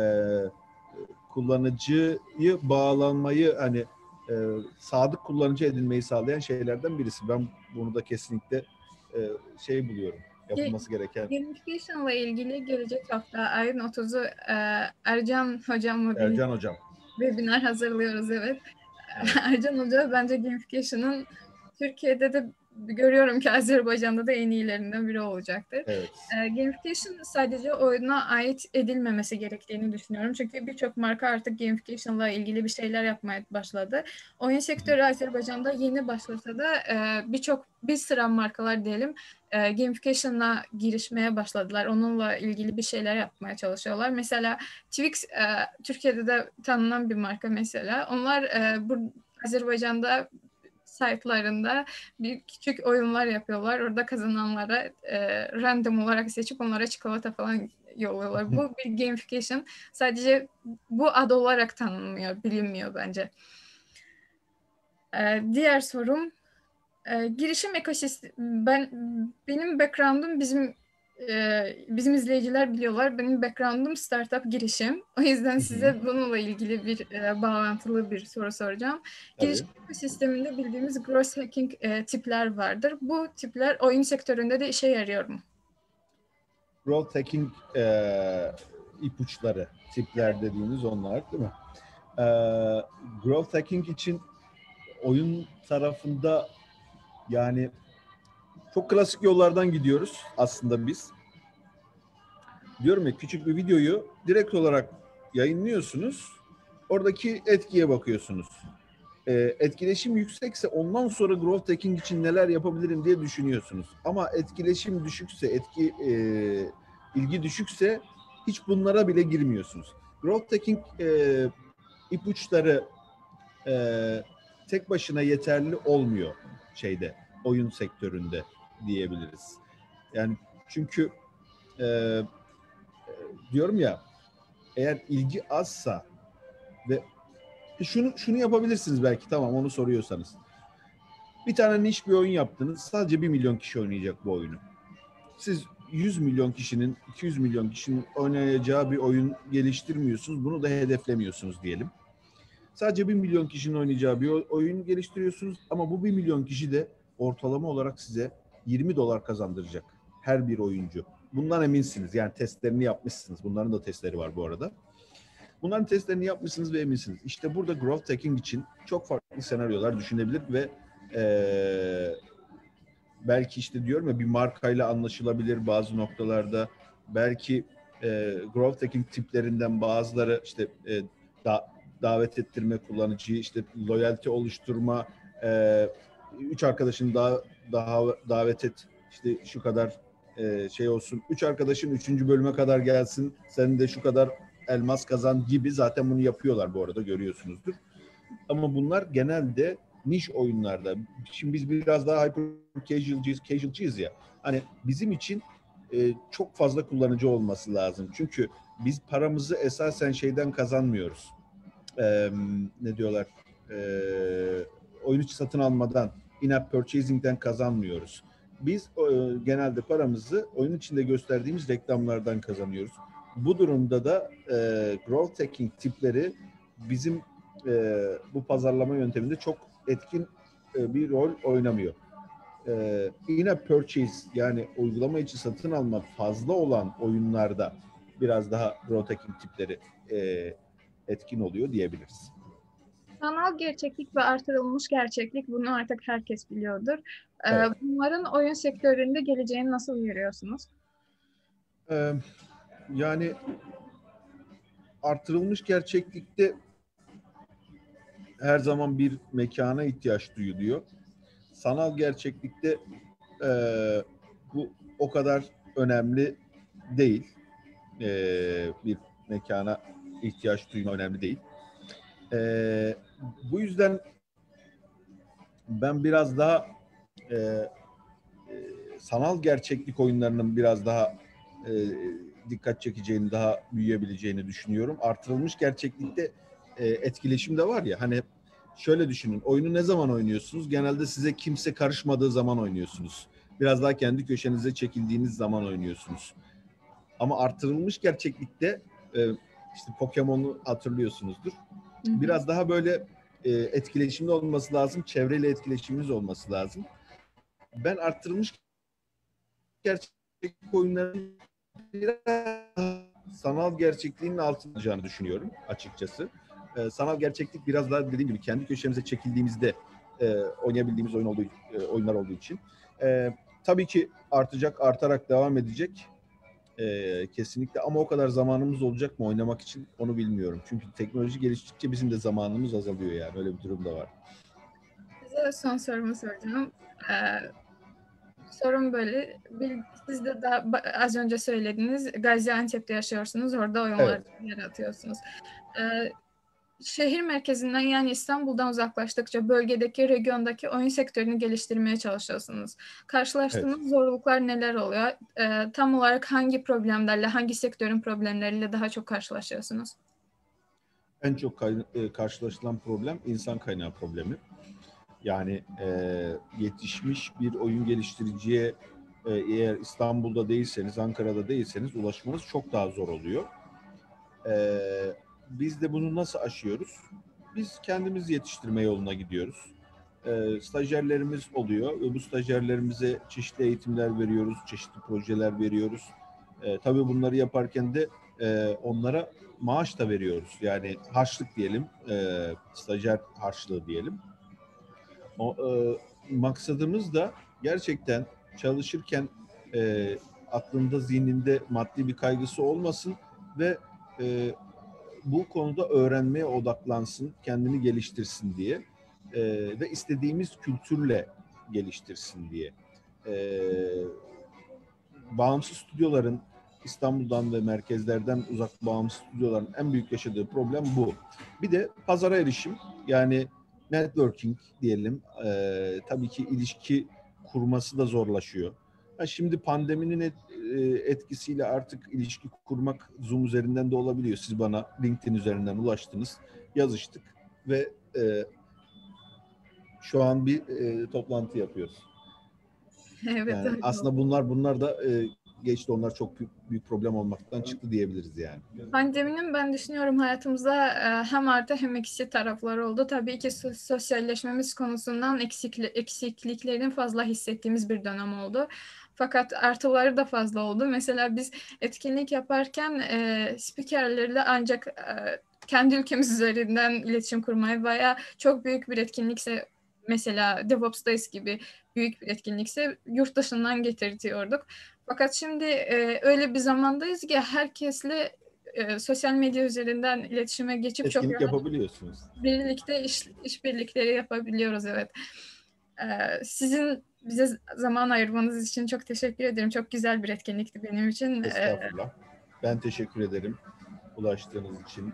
kullanıcıyı bağlanmayı, hani sadık kullanıcı edinmeyi sağlayan şeylerden birisi. Ben bunu da kesinlikle şey buluyorum. yapılması gereken. Gamification ile ilgili gelecek hafta ayın 30'u Ercan Hocam'la birlikte Ercan Hocam. webinar hazırlıyoruz, evet. Evet. Ercan Hoca bence gamification'ın Türkiye'de de görüyorum ki Azerbaycan'da da en iyilerinden biri olacaktır. Evet. Gamification sadece oyuna ait edilmemesi gerektiğini düşünüyorum. Çünkü birçok marka artık gamification'la ilgili bir şeyler yapmaya başladı. Oyun sektörü Azerbaycan'da yeni başlasa da bir sıra markalar diyelim gamification'la girişmeye başladılar. Onunla ilgili bir şeyler yapmaya çalışıyorlar. Mesela Twix Türkiye'de de tanınan bir marka mesela. Onlar Azerbaycan'da site'larında bir küçük oyunlar yapıyorlar. Orada kazananlara random olarak seçip onlara çikolata falan yolluyorlar. Bu bir gamification. Sadece bu ad olarak tanınmıyor, bilinmiyor bence. Diğer sorum, girişim ekosistemi. Benim background'um bizim izleyiciler biliyorlar. Benim background'um startup girişim. O yüzden size bununla ilgili bir bağlantılı bir soru soracağım. Tabii. Girişim ekosisteminde bildiğimiz growth hacking tipler vardır. Bu tipler oyun sektöründe de işe yarıyor mu? Growth hacking ipuçları, tipler dediğimiz onlar değil mi? Growth hacking için oyun tarafında yani çok klasik yollardan gidiyoruz aslında biz. Diyorum ya, küçük bir videoyu direkt olarak yayınlıyorsunuz. Oradaki etkiye bakıyorsunuz. Etkileşim yüksekse ondan sonra growth hacking için neler yapabilirim diye düşünüyorsunuz. Ama etkileşim düşükse, ilgi düşükse hiç bunlara bile girmiyorsunuz. Growth hacking ipuçları tek başına yeterli olmuyor oyun sektöründe diyebiliriz. Yani çünkü diyorum ya, eğer ilgi azsa ve şunu yapabilirsiniz belki, tamam, onu soruyorsanız. Bir tane niş bir oyun yaptınız. Sadece 1 milyon kişi oynayacak bu oyunu. Siz 100 milyon kişinin, 200 milyon kişinin oynayacağı bir oyun geliştirmiyorsunuz. Bunu da hedeflemiyorsunuz diyelim. Sadece 1 milyon kişinin oynayacağı bir oyun geliştiriyorsunuz ama bu 1 milyon kişi de ortalama olarak size $20 kazandıracak her bir oyuncu. Bundan eminsiniz. Yani testlerini yapmışsınız. Bunların da testleri var bu arada. Bunların testlerini yapmışsınız ve eminsiniz. İşte burada growth hacking için çok farklı senaryolar düşünebilir ve belki işte diyorum ya, bir markayla anlaşılabilir bazı noktalarda. Belki growth hacking tiplerinden bazıları işte davet ettirme kullanıcıyı, işte loyalty oluşturma, 3 arkadaşını daha davet et, işte şu kadar şey olsun, 3 arkadaşın 3. bölüme kadar gelsin, sen de şu kadar elmas kazan gibi, zaten bunu yapıyorlar bu arada, görüyorsunuzdur. Ama bunlar genelde niş oyunlarda. Şimdi biz biraz daha hyper casual'cıyız ya. Hani bizim için çok fazla kullanıcı olması lazım. Çünkü biz paramızı esasen şeyden kazanmıyoruz. Ne diyorlar? Oyun içi satın almadan, in-app purchasing'den kazanmıyoruz. Biz genelde paramızı oyun içinde gösterdiğimiz reklamlardan kazanıyoruz. Bu durumda da growth hacking tipleri bizim bu pazarlama yönteminde çok etkin bir rol oynamıyor. In-app purchase, yani uygulama içi satın alma fazla olan oyunlarda biraz daha growth hacking tipleri etkin oluyor diyebiliriz. Sanal gerçeklik ve artırılmış gerçeklik, bunu artık herkes biliyordur. Evet. Bunların oyun sektöründe geleceğini nasıl görüyorsunuz? Yani artırılmış gerçeklikte her zaman bir mekana ihtiyaç duyuluyor. Sanal gerçeklikte bu o kadar önemli değil. Bir mekana ihtiyaç duyma önemli değil. Bu yüzden ben biraz daha sanal gerçeklik oyunlarının biraz daha dikkat çekeceğini, daha büyüyebileceğini düşünüyorum. Artırılmış gerçeklikte etkileşim de var ya, hani şöyle düşünün, oyunu ne zaman oynuyorsunuz? Genelde size kimse karışmadığı zaman oynuyorsunuz. Biraz daha kendi köşenize çekildiğiniz zaman oynuyorsunuz. Ama artırılmış gerçeklikte işte Pokemon'u hatırlıyorsunuzdur. Hı-hı. Biraz daha böyle etkileşimli olması lazım. Çevreyle etkileşiminiz olması lazım. Ben artırılmış oyunların sanal gerçekliğinin altında düşünüyorum açıkçası. Sanal gerçeklik biraz daha dediğim gibi kendi köşemize çekildiğimizde oynayabildiğimiz oyunlar olduğu için. Tabii ki artacak, artarak devam edecek. Kesinlikle ama o kadar zamanımız olacak mı oynamak için onu bilmiyorum. Çünkü teknoloji geliştikçe bizim de zamanımız azalıyor yani. Öyle bir durum da var. Size son sorumu soracağım. Sorum böyle. Siz de daha az önce söylediniz. Gaziantep'te yaşıyorsunuz. Orada oyunlar Evet. yaratıyorsunuz. Şehir merkezinden yani İstanbul'dan uzaklaştıkça bölgedeki, regiondaki oyun sektörünü geliştirmeye çalışıyorsunuz. Evet. Karşılaştığınız zorluklar neler oluyor? Tam olarak hangi problemlerle, hangi sektörün problemleriyle daha çok karşılaşıyorsunuz? En çok karşılaşılan problem insan kaynağı problemi. Yani yetişmiş bir oyun geliştiriciye eğer İstanbul'da değilseniz, Ankara'da değilseniz ulaşmanız çok daha zor oluyor. E, Biz de bunu nasıl aşıyoruz? Biz kendimiz yetiştirme yoluna gidiyoruz. Stajyerlerimiz oluyor ve bu stajyerlerimize çeşitli eğitimler veriyoruz, çeşitli projeler veriyoruz. Tabii bunları yaparken de onlara maaş da veriyoruz. Yani harçlık diyelim, stajyer harçlığı diyelim. Maksadımız da gerçekten çalışırken aklında, zihninde maddi bir kaygısı olmasın ve bu konuda öğrenmeye odaklansın, kendini geliştirsin diye ve istediğimiz kültürle geliştirsin diye. E, Bağımsız stüdyoların İstanbul'dan ve merkezlerden uzak bağımsız stüdyoların en büyük yaşadığı problem bu. Bir de pazara erişim, yani networking diyelim. Tabii ki ilişki kurması da zorlaşıyor. Şimdi pandeminin etkisiyle artık ilişki kurmak Zoom üzerinden de olabiliyor. Siz bana LinkedIn üzerinden ulaştınız, yazıştık ve şu an bir toplantı yapıyoruz. Evet, Yani öyle aslında oldu. bunlar da geçti. Onlar çok büyük problem olmaktan çıktı diyebiliriz yani. Pandeminin ben düşünüyorum hayatımızda hem artı hem eksi tarafları oldu. Tabii ki sosyalleşmemiz konusundan eksikliklerini fazla hissettiğimiz bir dönem oldu. Fakat artıları da fazla oldu. Mesela biz etkinlik yaparken spikerlerle ancak kendi ülkemiz üzerinden iletişim kurmayı veya çok büyük bir etkinlikse mesela DevOps Days gibi büyük bir etkinlikse yurt dışından getirtiyorduk. Fakat şimdi öyle bir zamandayız ki herkesle sosyal medya üzerinden iletişime geçip çok Etkinlik rahat yapabiliyorsunuz. birlikte işbirlikleri yapabiliyoruz, evet. Sizin bize zaman ayırmanız için çok teşekkür ederim. Çok güzel bir etkinlikti benim için. Estağfurullah. Ben teşekkür ederim ulaştığınız için.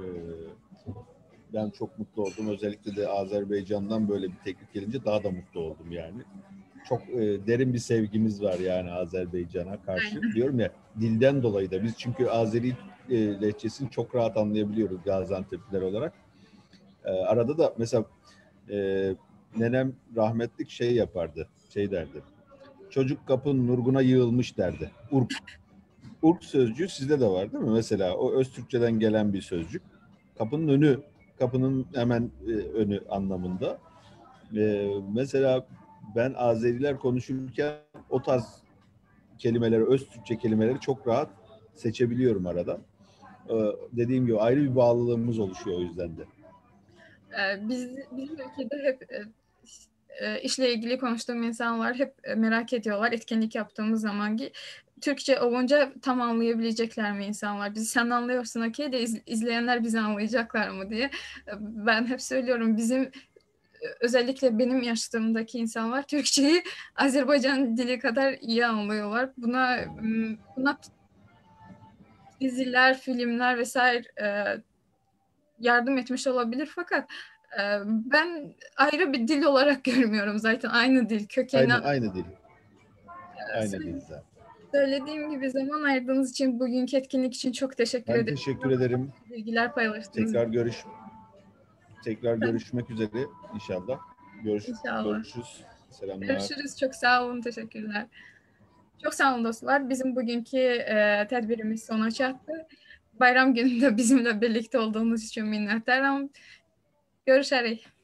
Ben çok mutlu oldum. Özellikle de Azerbaycan'dan böyle bir teklif gelince daha da mutlu oldum yani. Çok derin bir sevgimiz var yani Azerbaycan'a karşı. Aynen. Diyorum ya, dilden dolayı da biz çünkü Azeri lehçesini çok rahat anlayabiliyoruz Gaziantep'liler olarak. Arada da mesela nenem rahmetlik şey yapardı, şey derdi. Çocuk kapının nurguna yığılmış derdi. Urk. Urk sözcüğü sizde de var değil mi? Mesela o Öztürkçeden gelen bir sözcük. Kapının önü, kapının hemen önü anlamında. Mesela ben Azeriler konuşurken o tarz kelimeleri, Öztürkçe kelimeleri çok rahat seçebiliyorum arada. Dediğim gibi ayrı bir bağlılığımız oluşuyor o yüzden de. Bizim ülkede hep işle ilgili konuştuğum insanlar hep merak ediyorlar etkinlik yaptığımız zaman ki Türkçe olunca tam anlayabilecekler mi insanlar? Bizi sen anlıyorsun okey de izleyenler bizi anlayacaklar mı diye. Ben hep söylüyorum bizim özellikle benim yaşlarımdaki insanlar Türkçeyi Azerbaycan dili kadar iyi anlıyorlar. Buna diziler, filmler vesaire yardım etmiş olabilir fakat ben ayrı bir dil olarak görmüyorum zaten aynı dil kökeni. Aynı dil. Aynı dil zaten. Söylediğim gibi zaman ayırdığınız için bugünkü etkinlik için çok teşekkür Ben ederim. teşekkür ederim. Bilgiler paylaştığınız Tekrar için. görüş Tekrar görüşmek üzere inşallah. İnşallah. Görüşürüz. Selamlar. Görüşürüz. Çok sağ olun. Teşekkürler. Çok sağ olun dostlar. Bizim bugünkü tedbirimiz sona çattı. Bayram gününde bizimle birlikte olduğunuz için minnettarım. Görüşürüz.